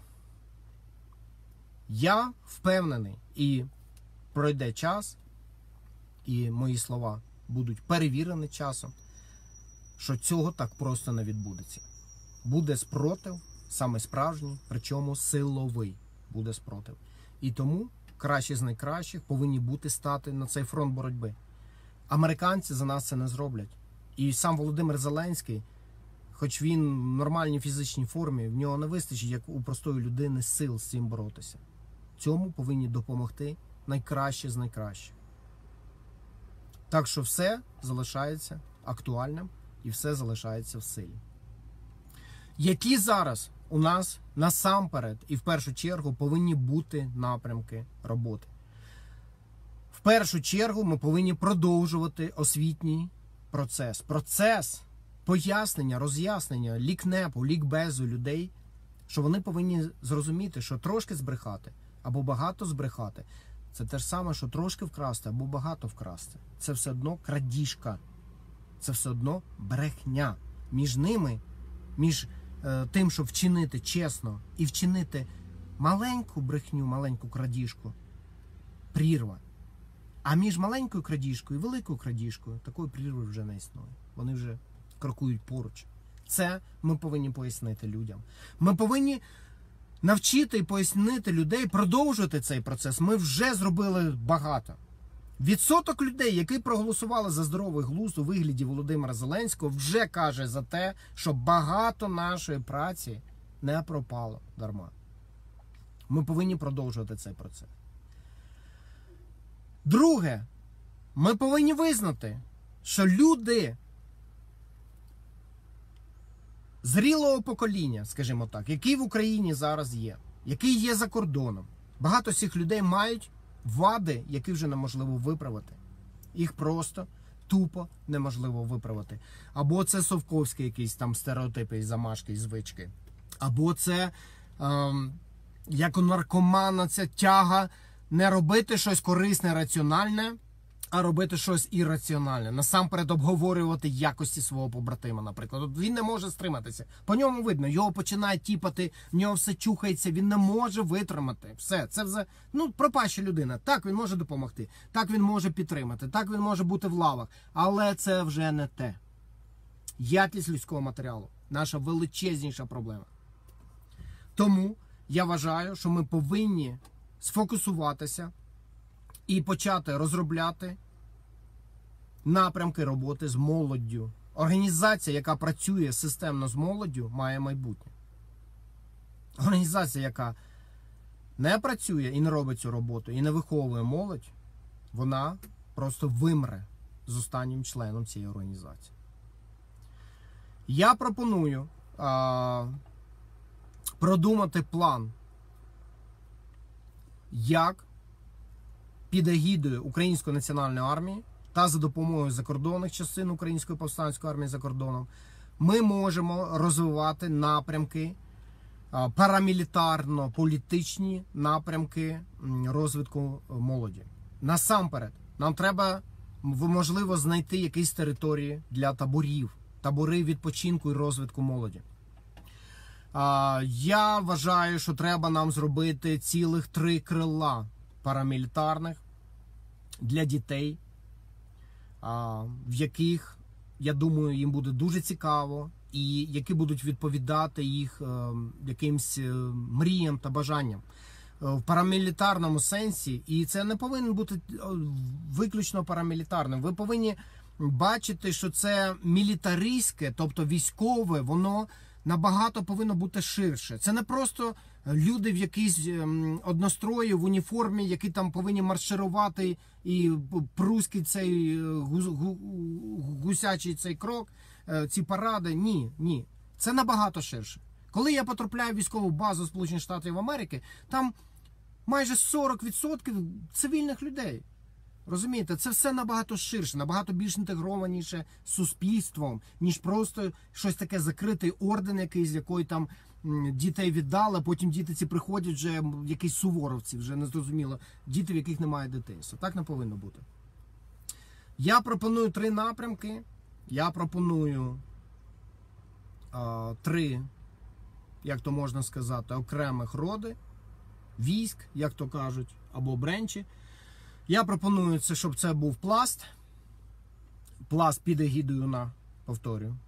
Я впевнений, і пройде час, і мої слова будуть перевірені часом, що цього так просто не відбудеться. Буде спротив, саме справжній, причому силовий буде спротив. І тому кращі з найкращих повинні бути стати на цей фронт боротьби. Американці за нас це не зроблять. І сам Володимир Зеленський, хоч він в нормальній фізичній формі, в нього не вистачить, як у простої людини, сил з цим боротися. Цьому повинні допомогти найкраще з найкращих. Так що все залишається актуальним і все залишається в силі. Які зараз у нас насамперед і в першу чергу повинні бути напрямки роботи? В першу чергу ми повинні продовжувати освітній процес. Процес пояснення, роз'яснення, лікнепу, лікбезу людей, що вони повинні зрозуміти, що трошки збрехати або багато збрехати – це те ж саме, що трошки вкрасти або багато вкрасти. Це все одно крадіжка. Це все одно брехня. Між ними, між е, тим, щоб вчинити чесно і вчинити маленьку брехню, маленьку крадіжку – прірва. А між маленькою крадіжкою і великою крадіжкою такої прірви вже не існує. Вони вже крокують поруч. Це ми повинні пояснити людям. Ми повинні навчити і пояснити людей, продовжувати цей процес. Ми вже зробили багато. Відсоток людей, які проголосували за здоровий глузд у вигляді Володимира Зеленського, вже каже за те, що багато нашої праці не пропало дарма. Ми повинні продовжувати цей процес. Друге, ми повинні визнати, що люди зрілого покоління, скажімо так, які в Україні зараз є, які є за кордоном, багато з цих людей мають вади, які вже неможливо виправити. Їх просто тупо неможливо виправити. Або це совковські якісь там стереотипи, замашки і звички. Або це, ем, як у наркомана, ця тяга не робити щось корисне, раціональне, а робити щось ірраціональне. Насамперед обговорювати якості свого побратима, наприклад. От він не може стриматися. По ньому видно, його починає тіпати, в нього все чухається, він не може витримати. Все, це вже, ну, пропаща людина. Так, він може допомогти, так він може підтримати, так він може бути в лавах, але це вже не те. Якість людського матеріалу – наша величезніша проблема. Тому я вважаю, що ми повинні сфокусуватися і почати розробляти напрямки роботи з молоддю. Організація, яка працює системно з молоддю, має майбутнє. Організація, яка не працює і не робить цю роботу, і не виховує молодь, вона просто вимре з останнім членом цієї організації. Я пропоную а, продумати план, як під егідою Української національної армії та за допомогою закордонних частин Української повстанської армії за кордоном ми можемо розвивати напрямки, парамілітарно-політичні напрямки розвитку молоді. Насамперед, нам треба, можливо, знайти якісь території для таборів, табори відпочинку і розвитку молоді. Я вважаю, що треба нам зробити цілих три крила парамілітарних для дітей, в яких, я думаю, їм буде дуже цікаво і які будуть відповідати їх якимсь мріям та бажанням. В парамілітарному сенсі, і це не повинен бути виключно парамілітарним. Ви повинні бачити, що це мілітаристське, тобто військове, воно набагато повинно бути ширше. Це не просто люди в якійсь однострої, в уніформі, які там повинні марширувати і пруський цей гусячий цей крок, ці паради. Ні, ні. Це набагато ширше. Коли я потрапляю в військову базу Сполучених Штатів Америки, там майже сорок відсотків цивільних людей. Розумієте, це все набагато ширше, набагато більш інтегрованіше з суспільством, ніж просто щось таке закритий орден якийсь, який там дітей віддали, а потім діти ці приходять вже якісь суворовці, вже не зрозуміло, діти, в яких немає дитинства. Так не повинно бути. Я пропоную три напрямки, я пропоную а, три, як то можна сказати, окремих роди, військ, як то кажуть, або бренчі. Я пропоную, це, щоб це був пласт. Пласт під егідою на, повторюю.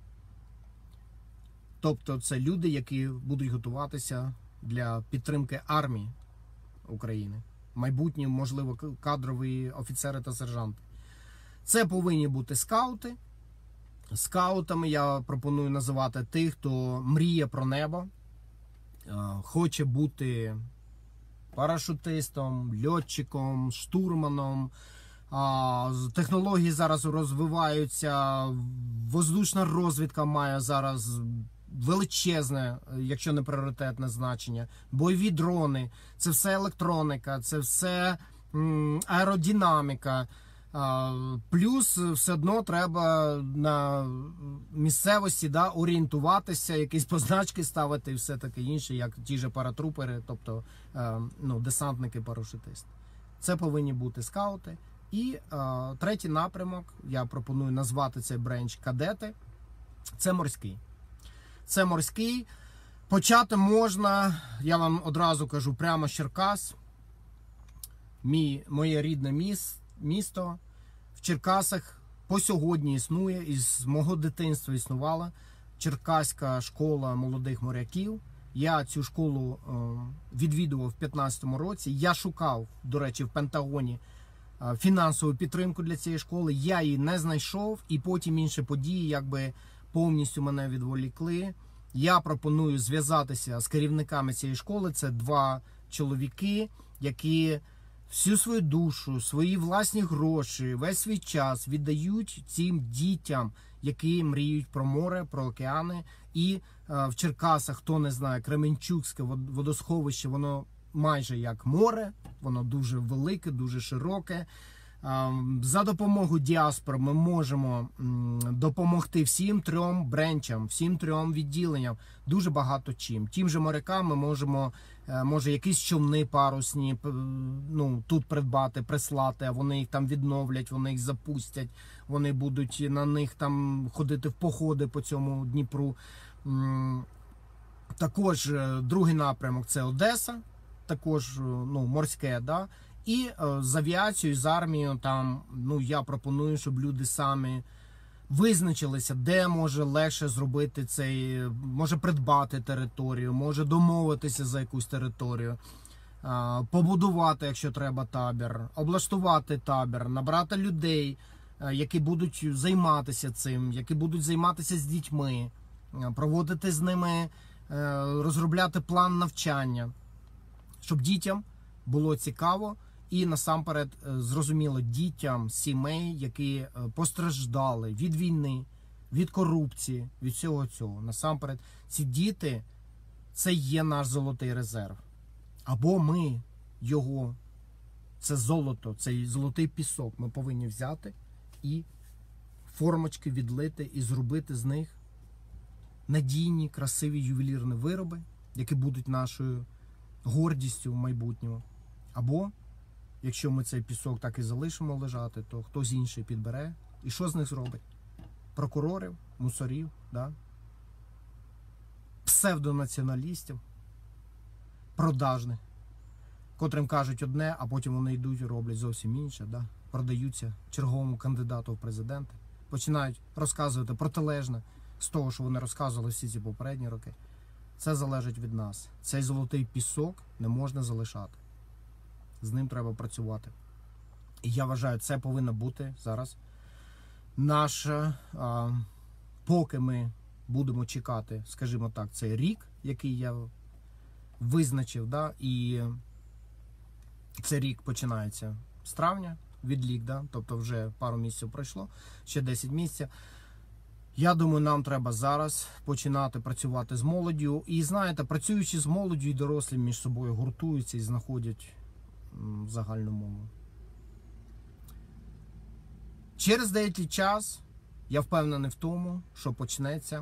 Тобто це люди, які будуть готуватися для підтримки армії України. Майбутні, можливо, кадрові офіцери та сержанти. Це повинні бути скаути. Скаутами я пропоную називати тих, хто мріє про небо, хоче бути парашутистом, льотчиком, штурманом. Технології зараз розвиваються, воздушна розвідка має зараз величезне, якщо не пріоритетне значення. Бойові дрони, це все електроніка, це все аеродинаміка. Плюс все одно треба на місцевості, да, орієнтуватися, якісь позначки ставити і все таке інше, як ті ж паратрупери, тобто ну, десантники-парашутисти. Це повинні бути скаути. І а, третій напрямок, я пропоную назвати цей бренч кадети, це морський. Це морський. Почати можна, я вам одразу кажу, прямо з Черкас. Мій, моє рідне міс, місто. В Черкасах по сьогодні існує, із мого дитинства існувала Черкаська школа молодих моряків. Я цю школу е, відвідував в п'ятнадцятому році. Я шукав, до речі, в Пентагоні е, фінансову підтримку для цієї школи. Я її не знайшов, і потім інші події якби повністю мене відволікли. Я пропоную зв'язатися з керівниками цієї школи. Це два чоловіки, які всю свою душу, свої власні гроші, весь свій час віддають цим дітям, які мріють про море, про океани. І е, в Черкасах, хто не знає, Кременчуцьке водосховище, воно майже як море, воно дуже велике, дуже широке. Е, за допомогою діаспори ми можемо м, допомогти всім трьом бренчам, всім трьом відділенням, дуже багато чим. Тим же морякам ми можемо, е, може, якісь човни парусні, ну, тут придбати, прислати, а вони їх там відновлять, вони їх запустять, вони будуть на них там ходити в походи по цьому Дніпру. Також другий напрямок – це Одеса, також ну, морське, да? І е, з авіацією, з армією, там, ну, я пропоную, щоб люди самі визначилися, де може легше зробити цей, може придбати територію, може домовитися за якусь територію, е, побудувати, якщо треба, табір, облаштувати табір, набрати людей, е, які будуть займатися цим, які будуть займатися з дітьми, е, проводити з ними, е, розробляти план навчання, щоб дітям було цікаво. І насамперед, зрозуміло, дітям сімей, які постраждали від війни, від корупції, від всього цього. Насамперед, ці діти – це є наш золотий резерв. Або ми його, це золото, цей золотий пісок ми повинні взяти і формочки відлити і зробити з них надійні, красиві ювелірні вироби, які будуть нашою гордістю в майбутньому. Або якщо ми цей пісок так і залишимо лежати, то хтось інший підбере. І що з них зробить? Прокурорів, мусорів, да? Псевдонаціоналістів, продажних, котрим кажуть одне, а потім вони йдуть і роблять зовсім інше, да? Продаються черговому кандидату в президенти, починають розказувати протилежне з того, що вони розказували всі ці попередні роки. Це залежить від нас. Цей золотий пісок не можна залишати. З ним треба працювати. І я вважаю, це повинна бути зараз наша, а, поки ми будемо чекати, скажімо так, цей рік, який я визначив, да, і цей рік починається з травня, відлік, да, тобто вже пару місяців пройшло, ще десять місяців. Я думаю, нам треба зараз починати працювати з молоддю. І знаєте, працюючи з молоддю, і дорослі між собою гуртуються і знаходять м, загальну мову. Через деякий час я впевнений в тому, що почнеться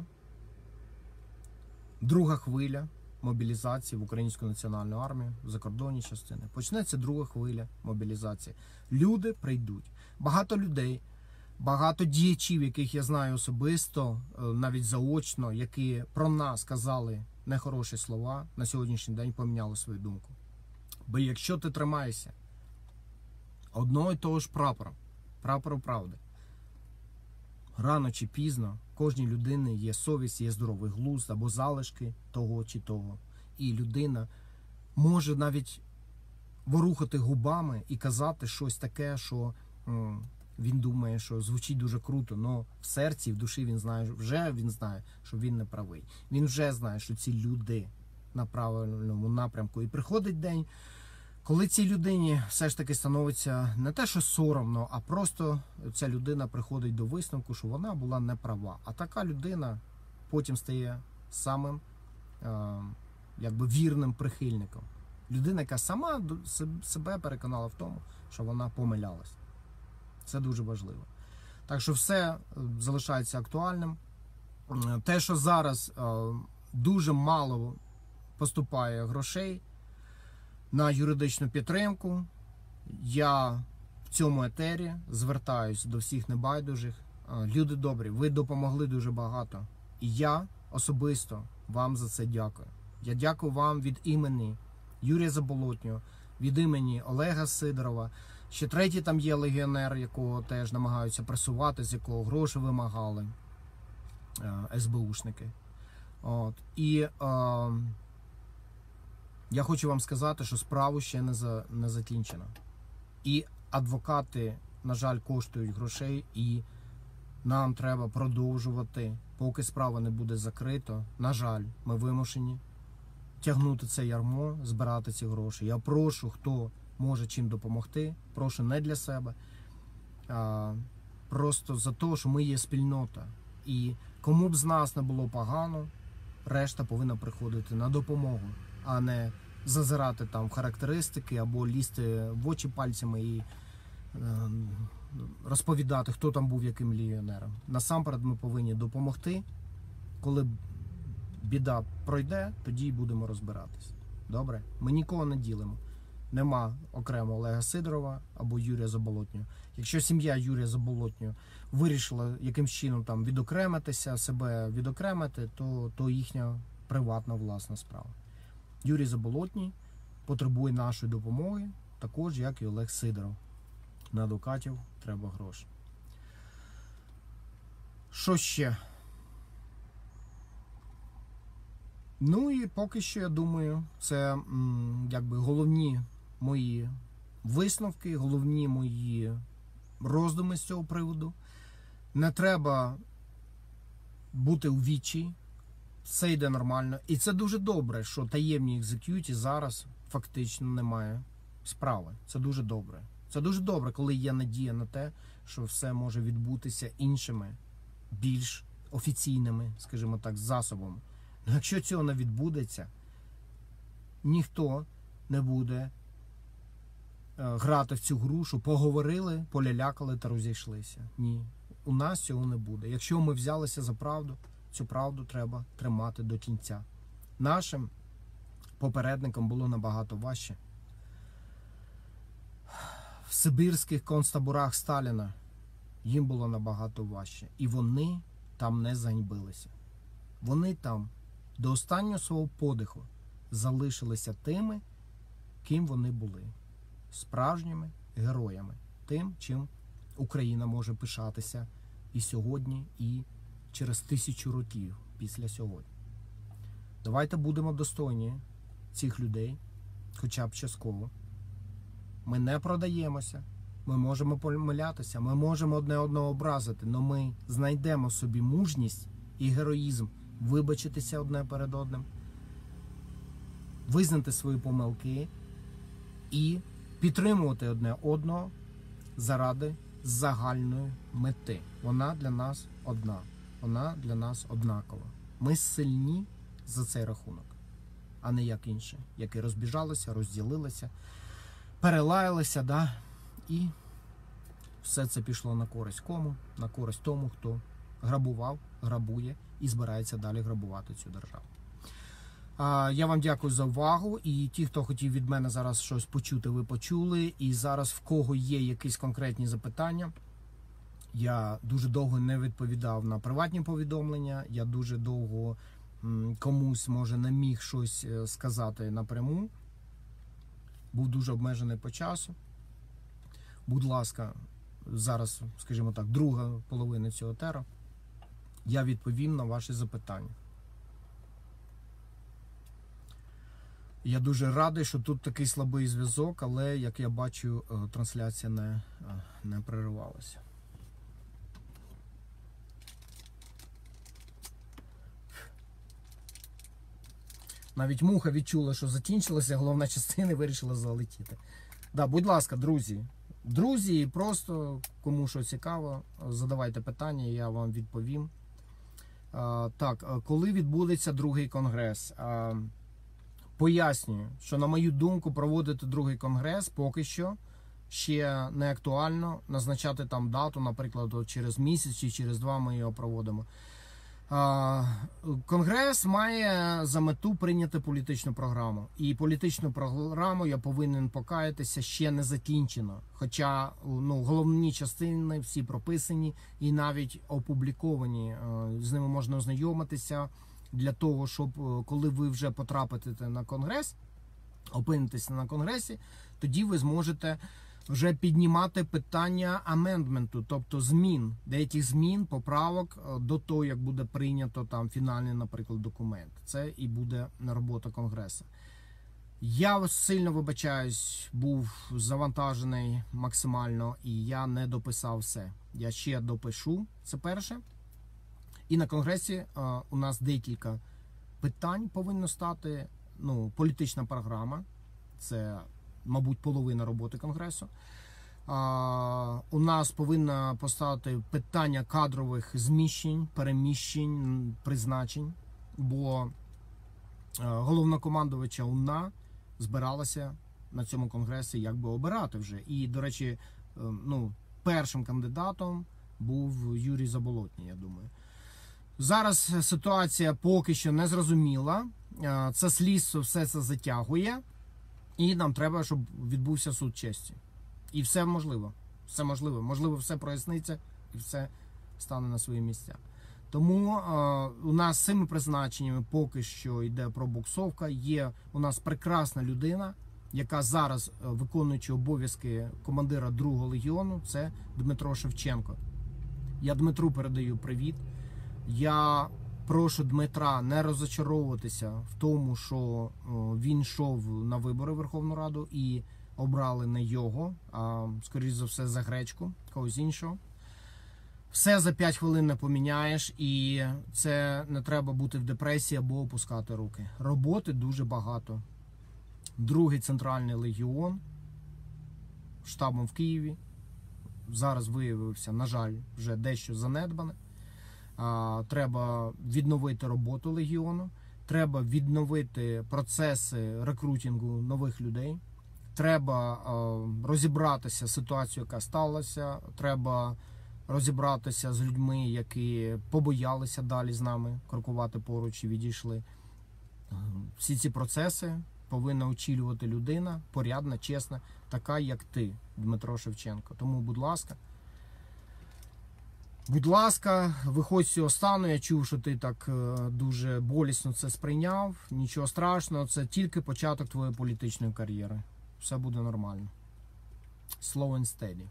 друга хвиля мобілізації в Українську національну армію, в закордонні частини. Почнеться друга хвиля мобілізації. Люди прийдуть. Багато людей, багато діячів, яких я знаю особисто, навіть заочно, які про нас казали нехороші слова, на сьогоднішній день поміняли свою думку. Бо якщо ти тримаєшся одного і того ж прапора, прапору правди, рано чи пізно кожній людини є совість, є здоровий глузд або залишки того чи того. І людина може навіть ворухати губами і казати щось таке, що м, він думає, що звучить дуже круто, але в серці, в душі він знає, вже він знає, що він не правий. Він вже знає, що ці люди на правильному напрямку. І приходить день, коли цій людині все ж таки становиться не те, що соромно, а просто ця людина приходить до висновку, що вона була не права. А така людина потім стає самим е, якби вірним прихильником. Людина, яка сама себе переконала в тому, що вона помилялась. Це дуже важливо. Так що все залишається актуальним. Те, що зараз е, дуже мало поступає грошей на юридичну підтримку, я в цьому етері звертаюсь до всіх небайдужих. Люди добрі, ви допомогли дуже багато. І я особисто вам за це дякую. Я дякую вам від імені Юрія Заболотнього, від імені Олега Сидорова. Ще третій там є легіонер, якого теж намагаються пресувати, з якого гроші вимагали ес бе ушники. От. І е, я хочу вам сказати, що справу ще не, за, не закінчено. І адвокати, на жаль, коштують грошей, і нам треба продовжувати, поки справа не буде закрито. На жаль, ми вимушені тягнути це ярмо, збирати ці гроші. Я прошу, хто може чим допомогти, прошу не для себе, а просто за те, що ми є спільнота. І кому б з нас не було погано, решта повинна приходити на допомогу, а не зазирати там в характеристики або лізти в очі пальцями і е, розповідати, хто там був яким легіонером. Насамперед ми повинні допомогти. Коли біда пройде, тоді й будемо розбиратись. Добре? Ми нікого не ділимо. Нема окремо Олега Сидорова або Юрія Заболотнього. Якщо сім'я Юрія Заболотнього вирішила якимсь чином там відокремитися, себе відокремити, то, то їхня приватна власна справа. Юрій Заболотній потребує нашої допомоги, також як і Олег Сидоров. На адвокатів треба гроші. Що ще? Ну і поки що, я думаю, це м, якби головні мої висновки, головні мої роздуми з цього приводу. Не треба бути у відчаї, все йде нормально. І це дуже добре, що таємні екзекюті зараз фактично немає справи. Це дуже добре. Це дуже добре, коли є надія на те, що все може відбутися іншими, більш офіційними, скажімо так, засобами. Но якщо цього не відбудеться, ніхто не буде грати в цю гру, що поговорили, полялякали та розійшлися. Ні, у нас цього не буде. Якщо ми взялися за правду, цю правду треба тримати до кінця. Нашим попередникам було набагато важче. В сибірських концтаборах Сталіна їм було набагато важче. І вони там не заганьбилися. Вони там до останнього свого подиху залишилися тими, ким вони були. Справжніми героями. Тим, чим Україна може пишатися і сьогодні, і через тисячу років після сьогодні. Давайте будемо достойні цих людей, хоча б частково. Ми не продаємося, ми можемо помилятися, ми можемо одне одного образити, але ми знайдемо собі мужність і героїзм вибачитися одне перед одним, визнати свої помилки і підтримувати одне одного заради загальної мети. Вона для нас одна. Вона для нас однакова. Ми сильні за цей рахунок, а не як інші, які розбіжалися, розділилися, перелаялися, да? І все це пішло на користь кому? На користь тому, хто грабував, грабує і збирається далі грабувати цю державу. Я вам дякую за увагу, і ті, хто хотів від мене зараз щось почути, ви почули. І зараз в кого є якісь конкретні запитання, я дуже довго не відповідав на приватні повідомлення, я дуже довго комусь, може, не міг щось сказати напряму, був дуже обмежений по часу. Будь ласка, зараз, скажімо так, друга половина цього тера, я відповім на ваші запитання. Я дуже радий, що тут такий слабий зв'язок, але, як я бачу, трансляція не, не переривалася. Навіть муха відчула, що закінчилася, головна частина, вирішила залетіти. Да, будь ласка, друзі. Друзі, просто кому що цікаво, задавайте питання, я вам відповім. А, так, коли відбудеться другий конгрес? А, пояснюю, що, на мою думку, проводити другий конгрес поки що ще не актуально. Назначати там дату, наприклад, через місяць чи через два ми його проводимо. Конгрес має за мету прийняти політичну програму. І політичну програму, я повинен покаятися, ще не закінчено. Хоча ну, головні частини всі прописані і навіть опубліковані. З ними можна ознайомитися для того, щоб коли ви вже потрапите на конгрес, опинитеся на конгресі, тоді ви зможете вже піднімати питання амендменту, тобто змін, деяких змін, поправок до того, як буде прийнято там фінальний, наприклад, документ. Це і буде робота Конгресу. Я сильно вибачаюсь, був завантажений максимально, і я не дописав все. Я ще допишу, це перше. І на Конгресі а, у нас декілька питань повинно стати. Ну, політична програма, це, мабуть, половина роботи Конгресу. А, у нас повинно постати питання кадрових зміщень, переміщень, призначень, бо а, головнокомандувача УНА збиралася на цьому конгресі якби обирати вже. І, до речі, ну, першим кандидатом був Юрій Заболотній, я думаю. Зараз ситуація поки що не зрозуміла. Це слідство все це затягує. І нам треба, щоб відбувся суд честі. І все можливо. Все можливо. Можливо, все проясниться і все стане на свої місця. Тому е, у нас з цими призначеннями поки що йде пробуксовка. Є у нас прекрасна людина, яка зараз виконуючи обов'язки командира другого легіону, це Дмитро Шевченко. Я Дмитру передаю привіт. Я прошу Дмитра не розочаровуватися в тому, що він йшов на вибори в Верховну Раду і обрали не його, а, скоріш за все, за гречку, когось іншого. Все за п'ять хвилин не поміняєш, і це не треба бути в депресії або опускати руки. Роботи дуже багато. Другий центральний легіон штабом в Києві зараз виявився, на жаль, вже дещо занедбане. Треба відновити роботу легіону, треба відновити процеси рекрутингу нових людей, треба розібратися з ситуацією, яка сталася, треба розібратися з людьми, які побоялися далі з нами крокувати поруч і відійшли. Всі ці процеси повинна очолювати людина, порядна, чесна, така, як ти, Дмитро Шевченко. Тому, будь ласка, Будь ласка, виходь з цього стану. Я чув, що ти так дуже болісно це сприйняв. Нічого страшного, це тільки початок твоєї політичної кар'єри. Все буде нормально. Slow and steady.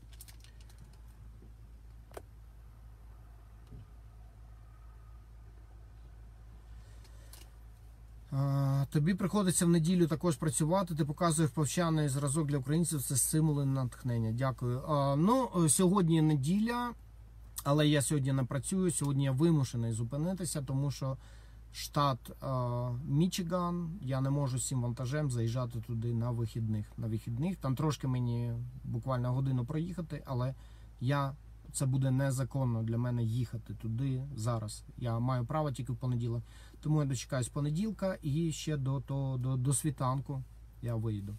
А, тобі приходиться в неділю також працювати. Ти показуєш повчальний зразок для українців. Це стимули натхнення. Дякую. А, ну, сьогодні неділя. Але я сьогодні не працюю, сьогодні я вимушений зупинитися, тому що штат е, Мічиган, я не можу з цим вантажем заїжджати туди на вихідних. На вихідних. Там трошки мені буквально годину проїхати, але я, це буде незаконно для мене їхати туди зараз. Я маю право тільки в понеділок. Тому я дочекаюсь понеділка і ще до, до, до, до світанку я вийду.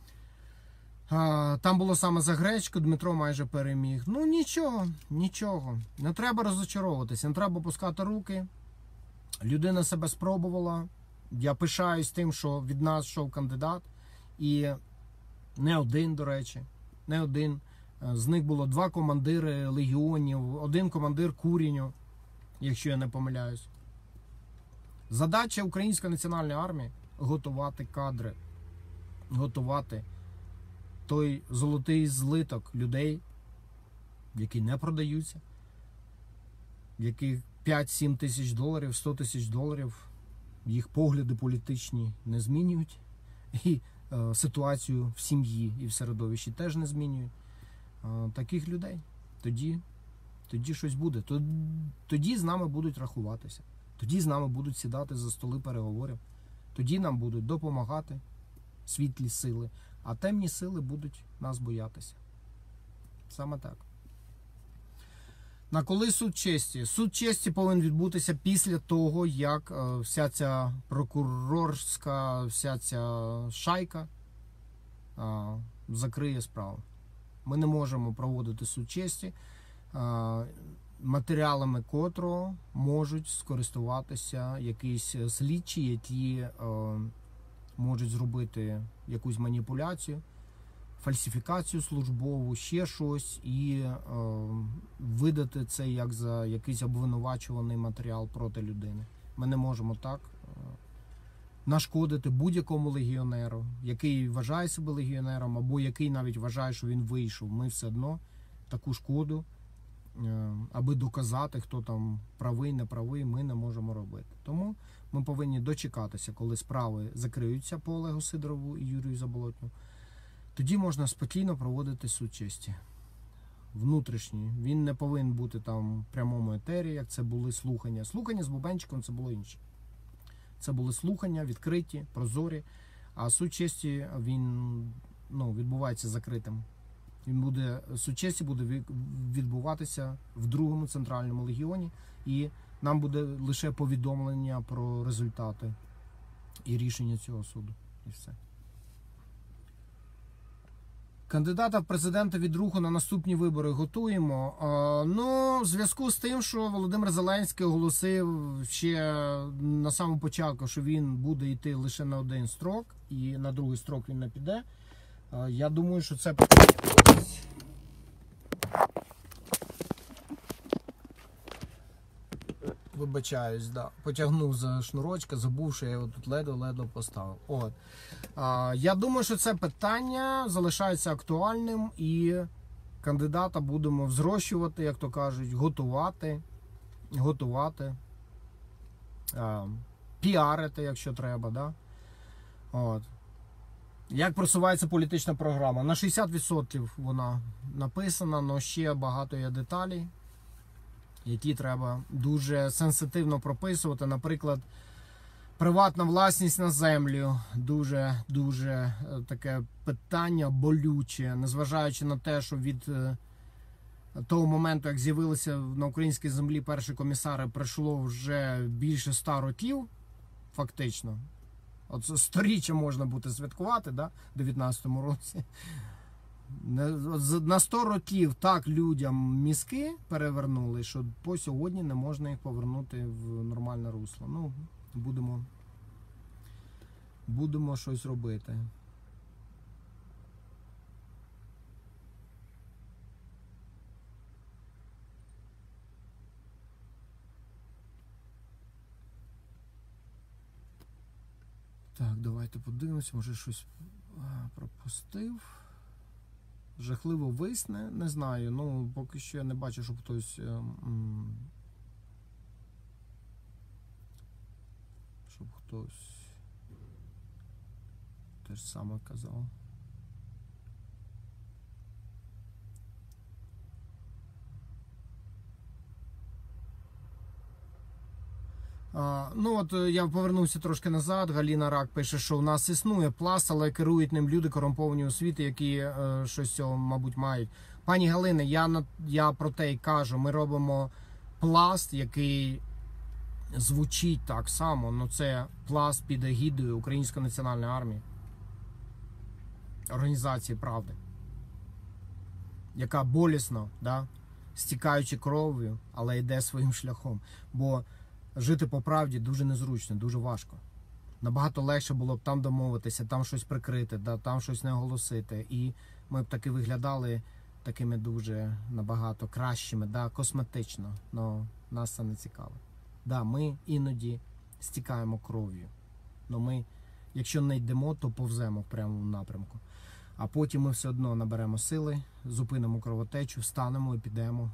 Там було саме за гречку, Дмитро майже переміг. Ну нічого, нічого. Не треба розочаровуватися, не треба опускати руки. Людина себе спробувала. Я пишаюсь тим, що від нас йшов кандидат. І не один, до речі, не один. З них було два командири легіонів, один командир Куріню, якщо я не помиляюсь. Задача Української національної армії – готувати кадри, готувати той золотий злиток людей, які не продаються, яких п'ять-сім тисяч доларів, сто тисяч доларів, їх погляди політичні не змінюють, і е, ситуацію в сім'ї і в середовищі теж не змінюють. Е, таких людей. Тоді, тоді щось буде. Тоді з нами будуть рахуватися. Тоді з нами будуть сідати за столи переговорів. Тоді нам будуть допомагати світлі сили, а темні сили будуть нас боятися. Саме так. На коли суд честі? Суд честі повинен відбутися після того, як е, вся ця прокурорська, вся ця шайка е, закриє справу. Ми не можемо проводити суд честі, е, матеріалами котрого можуть скористуватися якісь слідчі, які е, можуть зробити якусь маніпуляцію, фальсифікацію службову, ще щось, і е, видати це як за якийсь обвинувачуваний матеріал проти людини. Ми не можемо так е, нашкодити будь-якому легіонеру, який вважає себе легіонером, або який навіть вважає, що він вийшов. Ми все одно таку шкоду, е, аби доказати, хто там правий, неправий, ми не можемо робити. Тому ми повинні дочекатися, коли справи закриються по Олегу Сидорову і Юрію Заболотню. Тоді можна спокійно проводити суд честі. Внутрішній. Він не повинен бути там в прямому етері, як це були слухання. Слухання з Бубенчиком – це було інше. Це були слухання, відкриті, прозорі. А суд честі, він ну, відбувається закритим. Він буде, суд честі буде відбуватися в другому центральному легіоні. І нам буде лише повідомлення про результати і рішення цього суду. І все. Кандидата в президенти від руху на наступні вибори готуємо. Ну, в зв'язку з тим, що Володимир Зеленський оголосив ще на самому початку, що він буде йти лише на один строк, і на другий строк він не піде. Я думаю, що це... Вибачаюсь, да. Потягнув за шнурочка, забув, що я його тут ледо-ледо поставив. От. А, я думаю, що це питання залишається актуальним, і кандидата будемо взрощувати, як то кажуть, готувати, готувати, а, піарити, якщо треба. Да? От. Як просувається політична програма? На шістдесят відсотків вона написана, але ще багато є деталей, які треба дуже сенситивно прописувати. Наприклад, приватна власність на землю. Дуже-дуже таке питання болюче, незважаючи на те, що від того моменту, як з'явилися на українській землі перші комісари, пройшло вже більше ста років, фактично. От сторіччя можна буде святкувати, да, в дев'ятнадцятому році. На сто років так людям мізки перевернули, що по сьогодні не можна їх повернути в нормальне русло. Ну, будемо, будемо щось робити. Так, давайте подивимося, може щось пропустив. Жахливо висне, не знаю, ну поки що я не бачу, щоб хтось м щоб хтось те ж саме казав. А, ну от я повернувся трошки назад. Галіна Рак пише, що у нас існує пласт, але керують ним люди корумповані освіти, які е, щось цього, мабуть, мають. Пані Галине, я, на, я про те й кажу, ми робимо пласт, який звучить так само, але це пласт під егідою Української національної армії, Організації Правди, яка болісно, да, стікаючи кров'ю, але йде своїм шляхом. Бо жити по правді дуже незручно, дуже важко. Набагато легше було б там домовитися, там щось прикрити, да, там щось не оголосити. І ми б таки виглядали такими дуже набагато кращими, да, косметично. Но нас це не цікаво. Да, ми іноді стікаємо кров'ю. Но ми, якщо не йдемо, то повземо в прямому напрямку. А потім ми все одно наберемо сили, зупинимо кровотечу, встанемо і підемо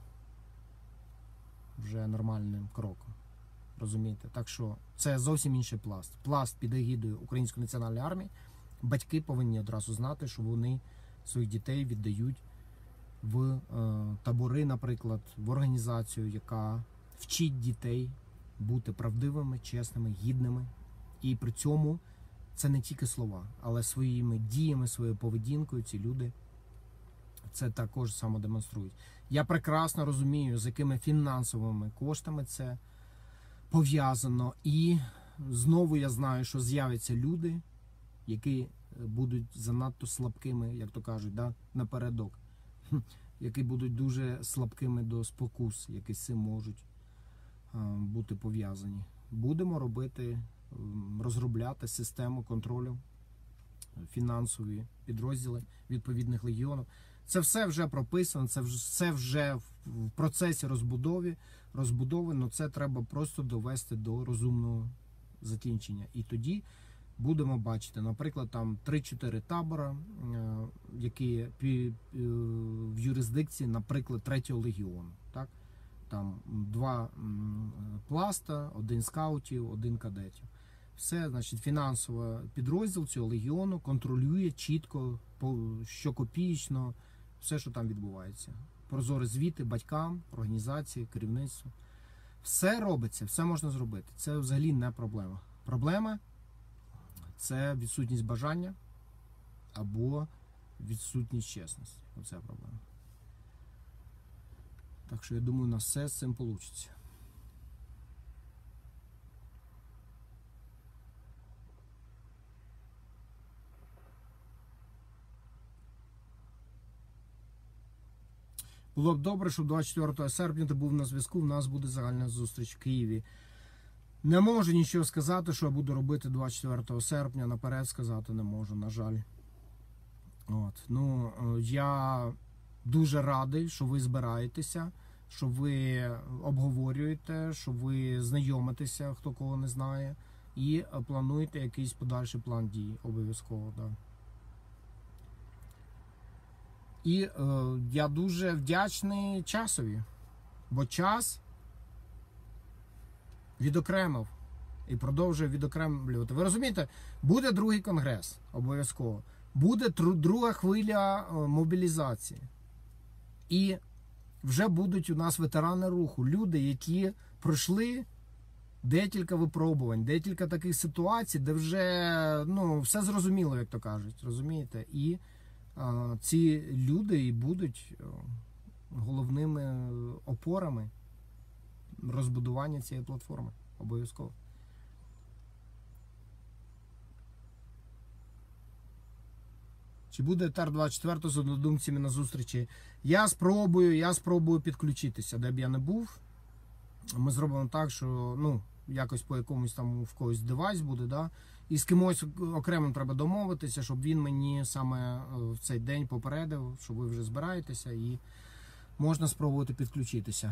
вже нормальним кроком. Розумієте? Так що це зовсім інший пласт. Пласт під егідою Української національної армії. Батьки повинні одразу знати, що вони своїх дітей віддають в е, табори, наприклад, в організацію, яка вчить дітей бути правдивими, чесними, гідними. І при цьому це не тільки слова, але своїми діями, своєю поведінкою ці люди це також самодемонструють. Я прекрасно розумію, з якими фінансовими коштами це пов'язано. І знову я знаю, що з'являться люди, які будуть занадто слабкими, як то кажуть, да, напередок. Які будуть дуже слабкими до спокус, які з цим можуть а, бути пов'язані. Будемо робити, розробляти систему контролю, фінансові підрозділи відповідних легіонів. Це все вже прописано, це все вже в процесі розбудови, розбудови, але це треба просто довести до розумного закінчення. І тоді будемо бачити, наприклад, там три-чотири табора, які в юрисдикції, наприклад, третього легіону. Так? Там два пласта, один скаутів, один кадетів. Все, значить, фінансовий підрозділ цього легіону контролює чітко, щокопіечно все, що там відбувається. Прозорі звіти батькам, організації, керівництву. Все робиться, все можна зробити. Це взагалі не проблема. Проблема – це відсутність бажання або відсутність чесності. Оце проблема. Так що, я думаю, у нас все з цим вийде. Було б добре, щоб двадцять четвертого серпня ти був на зв'язку, в нас буде загальна зустріч в Києві. Не можу нічого сказати, що я буду робити двадцять четвертого серпня, наперед сказати не можу, на жаль. От. Ну, я дуже радий, що ви збираєтеся, що ви обговорюєте, що ви знайомитеся, хто кого не знає, і плануєте якийсь подальший план дій, обов'язково, так. Да. І е, я дуже вдячний часові, бо час відокремив і продовжує відокремлювати. Ви розумієте, буде другий конгрес, обов'язково, буде друга хвиля е, мобілізації. І вже будуть у нас ветерани руху, люди, які пройшли декілька випробувань, декілька таких ситуацій, де вже, ну, все зрозуміло, як то кажуть, розумієте? І а, ці люди і будуть головними опорами розбудування цієї платформи, обов'язково. Чи буде Етер двадцять четвертого з однодумцями на зустрічі? Я спробую, я спробую підключитися, де б я не був. Ми зробимо так, що, ну, якось по якомусь там в когось девайс буде, да? І з кимось окремим треба домовитися, щоб він мені саме в цей день попередив, що ви вже збираєтеся і можна спробувати підключитися.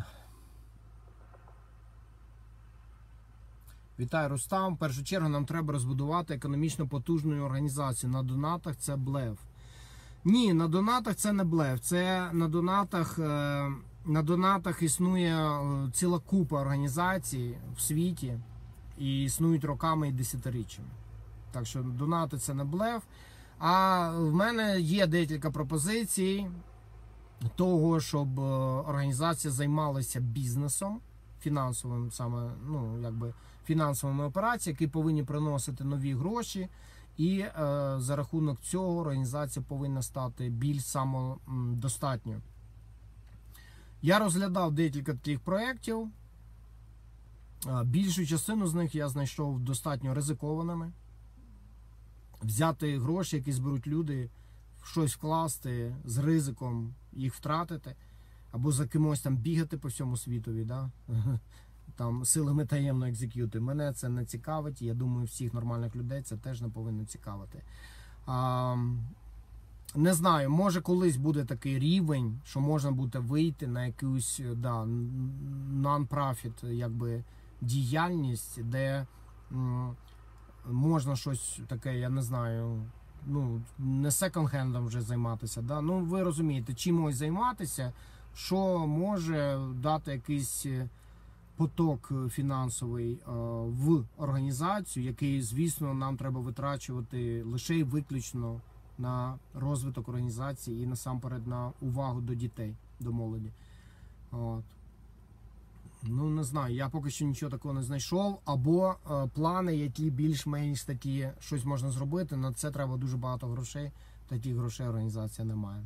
Вітаю, Рустам. В першу чергу нам треба розбудувати економічно потужну організацію. На донатах це блеф. Ні, на донатах це не блеф. Це на донатах, на донатах існує ціла купа організацій в світі і існують роками і десятиріччями. Так що донати це не блеф. А в мене є декілька пропозицій того, щоб організація займалася бізнесом фінансовим саме, ну, якби фінансовими операціями, які повинні приносити нові гроші. І е, за рахунок цього організація повинна стати більш самодостатньою. Я розглядав декілька таких проєктів. Більшу частину з них я знайшов достатньо ризикованими. Взяти гроші, які зберуть люди, в щось вкласти з ризиком їх втратити, або за кимось там бігати по всьому світові, да? Там силами таємно екзек'юти. Мене це не цікавить, і я думаю, всіх нормальних людей це теж не повинно цікавити. А, не знаю, може колись буде такий рівень, що можна буде вийти на якусь, да, non-profit, якби, діяльність, де м, можна щось таке, я не знаю, ну, не секонд-хендом вже займатися. Да? Ну, ви розумієте, чимось займатися, що може дати якийсь поток фінансовий в організацію, який, звісно, нам треба витрачувати лише і виключно на розвиток організації і насамперед на увагу до дітей, до молоді. От. Ну, не знаю, я поки що нічого такого не знайшов. Або е, плани, які більш-менш такі, щось можна зробити, на це треба дуже багато грошей. Таких грошей організація не має.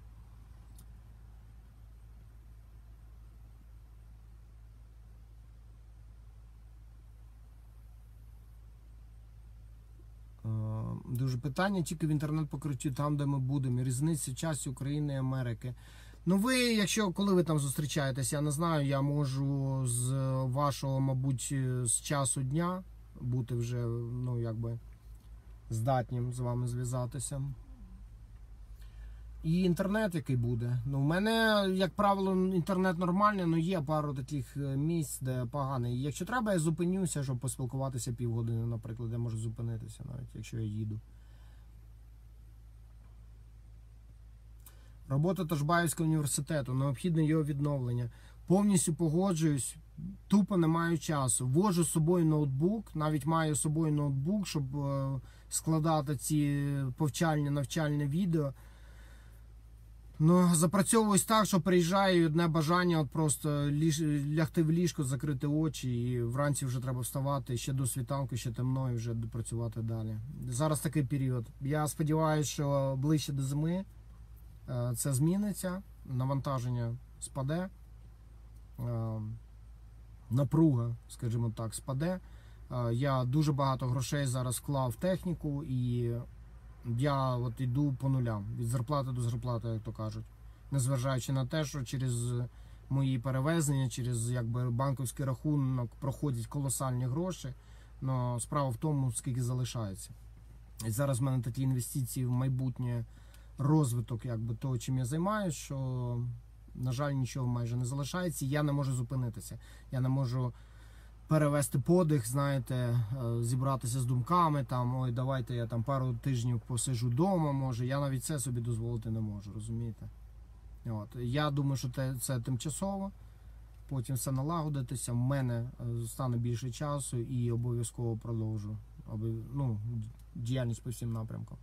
Дуже питання, тільки в інтернет-покриттю, там, де ми будемо. Різниця в часі України і Америки. Ну, ви, якщо, коли ви там зустрічаєтесь, я не знаю, я можу з вашого, мабуть, з часу дня бути вже, ну, якби, здатнім з вами зв'язатися. І інтернет, який буде. Ну, в мене, як правило, інтернет нормальний, але є пару таких місць, де поганий. Якщо треба, я зупинюся, щоб поспілкуватися півгодини, наприклад, я можу зупинитися навіть, якщо я їду. Робота Тошбаївського університету, необхідне його відновлення. Повністю погоджуюсь, тупо не маю часу. Вожу з собою ноутбук, навіть маю з собою ноутбук, щоб складати ці повчальні, навчальні відео. Ну, запрацьовуюсь так, що приїжджаю, і одне бажання от просто ліж... лягти в ліжко, закрити очі, і вранці вже треба вставати, ще до світанку, ще темно, і вже працювати далі. Зараз такий період. Я сподіваюся, що ближче до зими це зміниться, навантаження спаде, напруга, скажімо так, спаде. Я дуже багато грошей зараз вклав в техніку, і я от йду по нулям, від зарплати до зарплати, як то кажуть. Незважаючи на те, що через мої перевезення, через, якби, банківський рахунок проходять колосальні гроші, але справа в тому, скільки залишається. І зараз в мене такі інвестиції в майбутнє, розвиток, якби, того, чим я займаюся, що, на жаль, нічого майже не залишається. Я не можу зупинитися. Я не можу перевести подих, знаєте, зібратися з думками, там, ой, давайте я там пару тижнів посиджу вдома, може. Я навіть це собі дозволити не можу, розумієте? От. Я думаю, що це, це тимчасово, потім все налагодитися, в мене стане більше часу і обов'язково продовжу, ну, діяльність по всім напрямкам.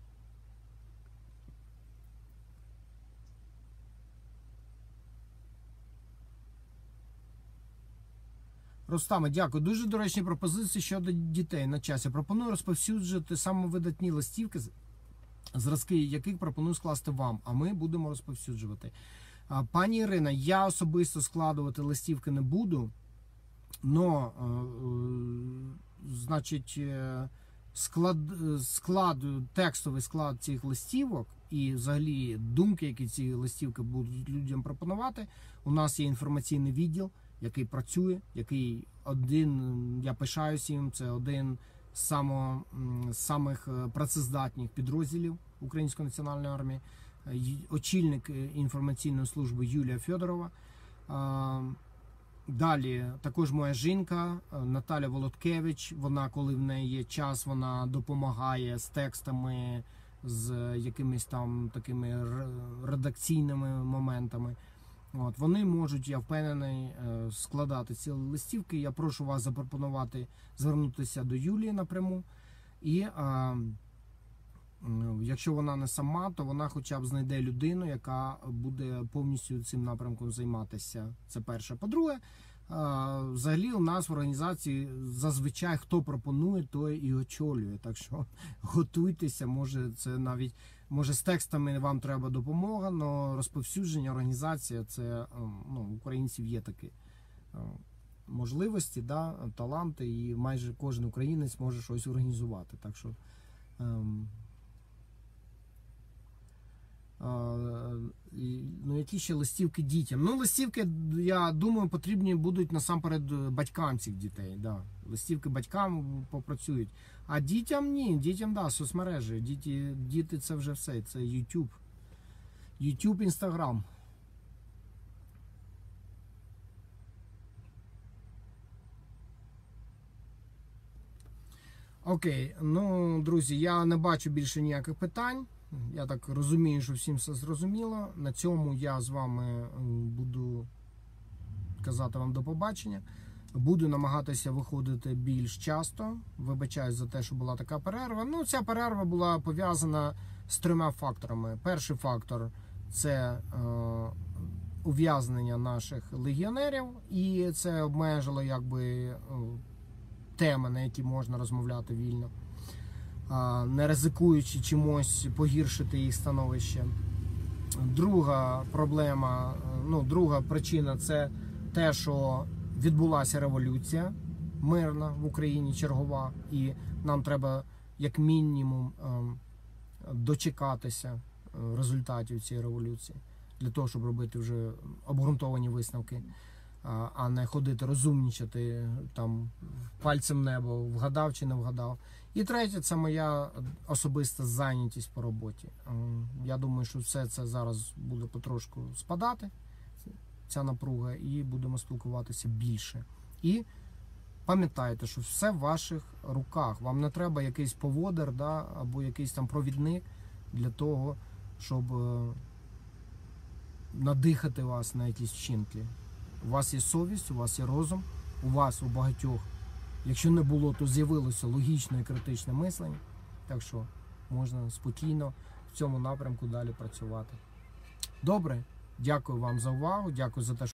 Рустаме, дякую. Дуже доречні пропозиції щодо дітей на часі. Пропоную розповсюджувати самовидатні листівки, зразки яких пропоную скласти вам, а ми будемо розповсюджувати. Пані Ірина, я особисто складувати листівки не буду, но, значить, склад, склад, текстовий склад цих листівок і взагалі думки, які ці листівки будуть людям пропонувати, у нас є інформаційний відділ, який працює, який один, я пишаюся їм, це один з само, самих працездатних підрозділів Української національної армії, очільник інформаційної служби Юлія Федорова. Далі також моя жінка Наталя Володкевич, вона, коли в неї є час, вона допомагає з текстами, з якимись там такими редакційними моментами. От, вони можуть, я впевнений, складати ці листівки. Я прошу вас запропонувати звернутися до Юлії напряму. І а, якщо вона не сама, то вона хоча б знайде людину, яка буде повністю цим напрямком займатися. Це перше. По-друге, Взагалі у нас в організації зазвичай хто пропонує, той і очолює. Так що готуйтеся, може це навіть може з текстами вам треба допомога, але розповсюдження організація це ну, українців є такі можливості, да, таланти, і майже кожен українець може щось організувати. Так що ем, ну, які ще листівки дітям? Ну, листівки, я думаю, потрібні будуть насамперед батькам цих дітей. Да. Листівки батькам попрацюють. А дітям ні, дітям, да, соцмережі. Діти, діти це вже все, це YouTube. YouTube, Instagram. Окей, ну, друзі, я не бачу більше ніяких питань. Я так розумію, що всім все зрозуміло. На цьому я з вами буду казати вам до побачення. Буду намагатися виходити більш часто. Вибачаюсь за те, що була така перерва. Ну, ця перерва була пов'язана з трьома факторами. Перший фактор – це е, ув'язнення наших легіонерів. І це обмежило, якби, е, теми, на які можна розмовляти вільно, не ризикуючи чимось погіршити їх становище. Друга проблема, ну, друга причина – це те, що відбулася революція мирна в Україні, чергова, і нам треба як мінімум дочекатися результатів цієї революції для того, щоб робити вже обґрунтовані висновки, а не ходити розумнічати там пальцем в небо, вгадав чи не вгадав. І третє – це моя особиста зайнятість по роботі. Я думаю, що все це зараз буде потрошку спадати, ця напруга, і будемо спілкуватися більше. І пам'ятайте, що все в ваших руках. Вам не треба якийсь поводир, да, або якийсь там провідник для того, щоб надихати вас на якісь вчинки. У вас є совість, у вас є розум, у вас, у багатьох, якщо не було, то з'явилося логічне і критичне мислення. Так що можна спокійно в цьому напрямку далі працювати. Добре, дякую вам за увагу, дякую за те, що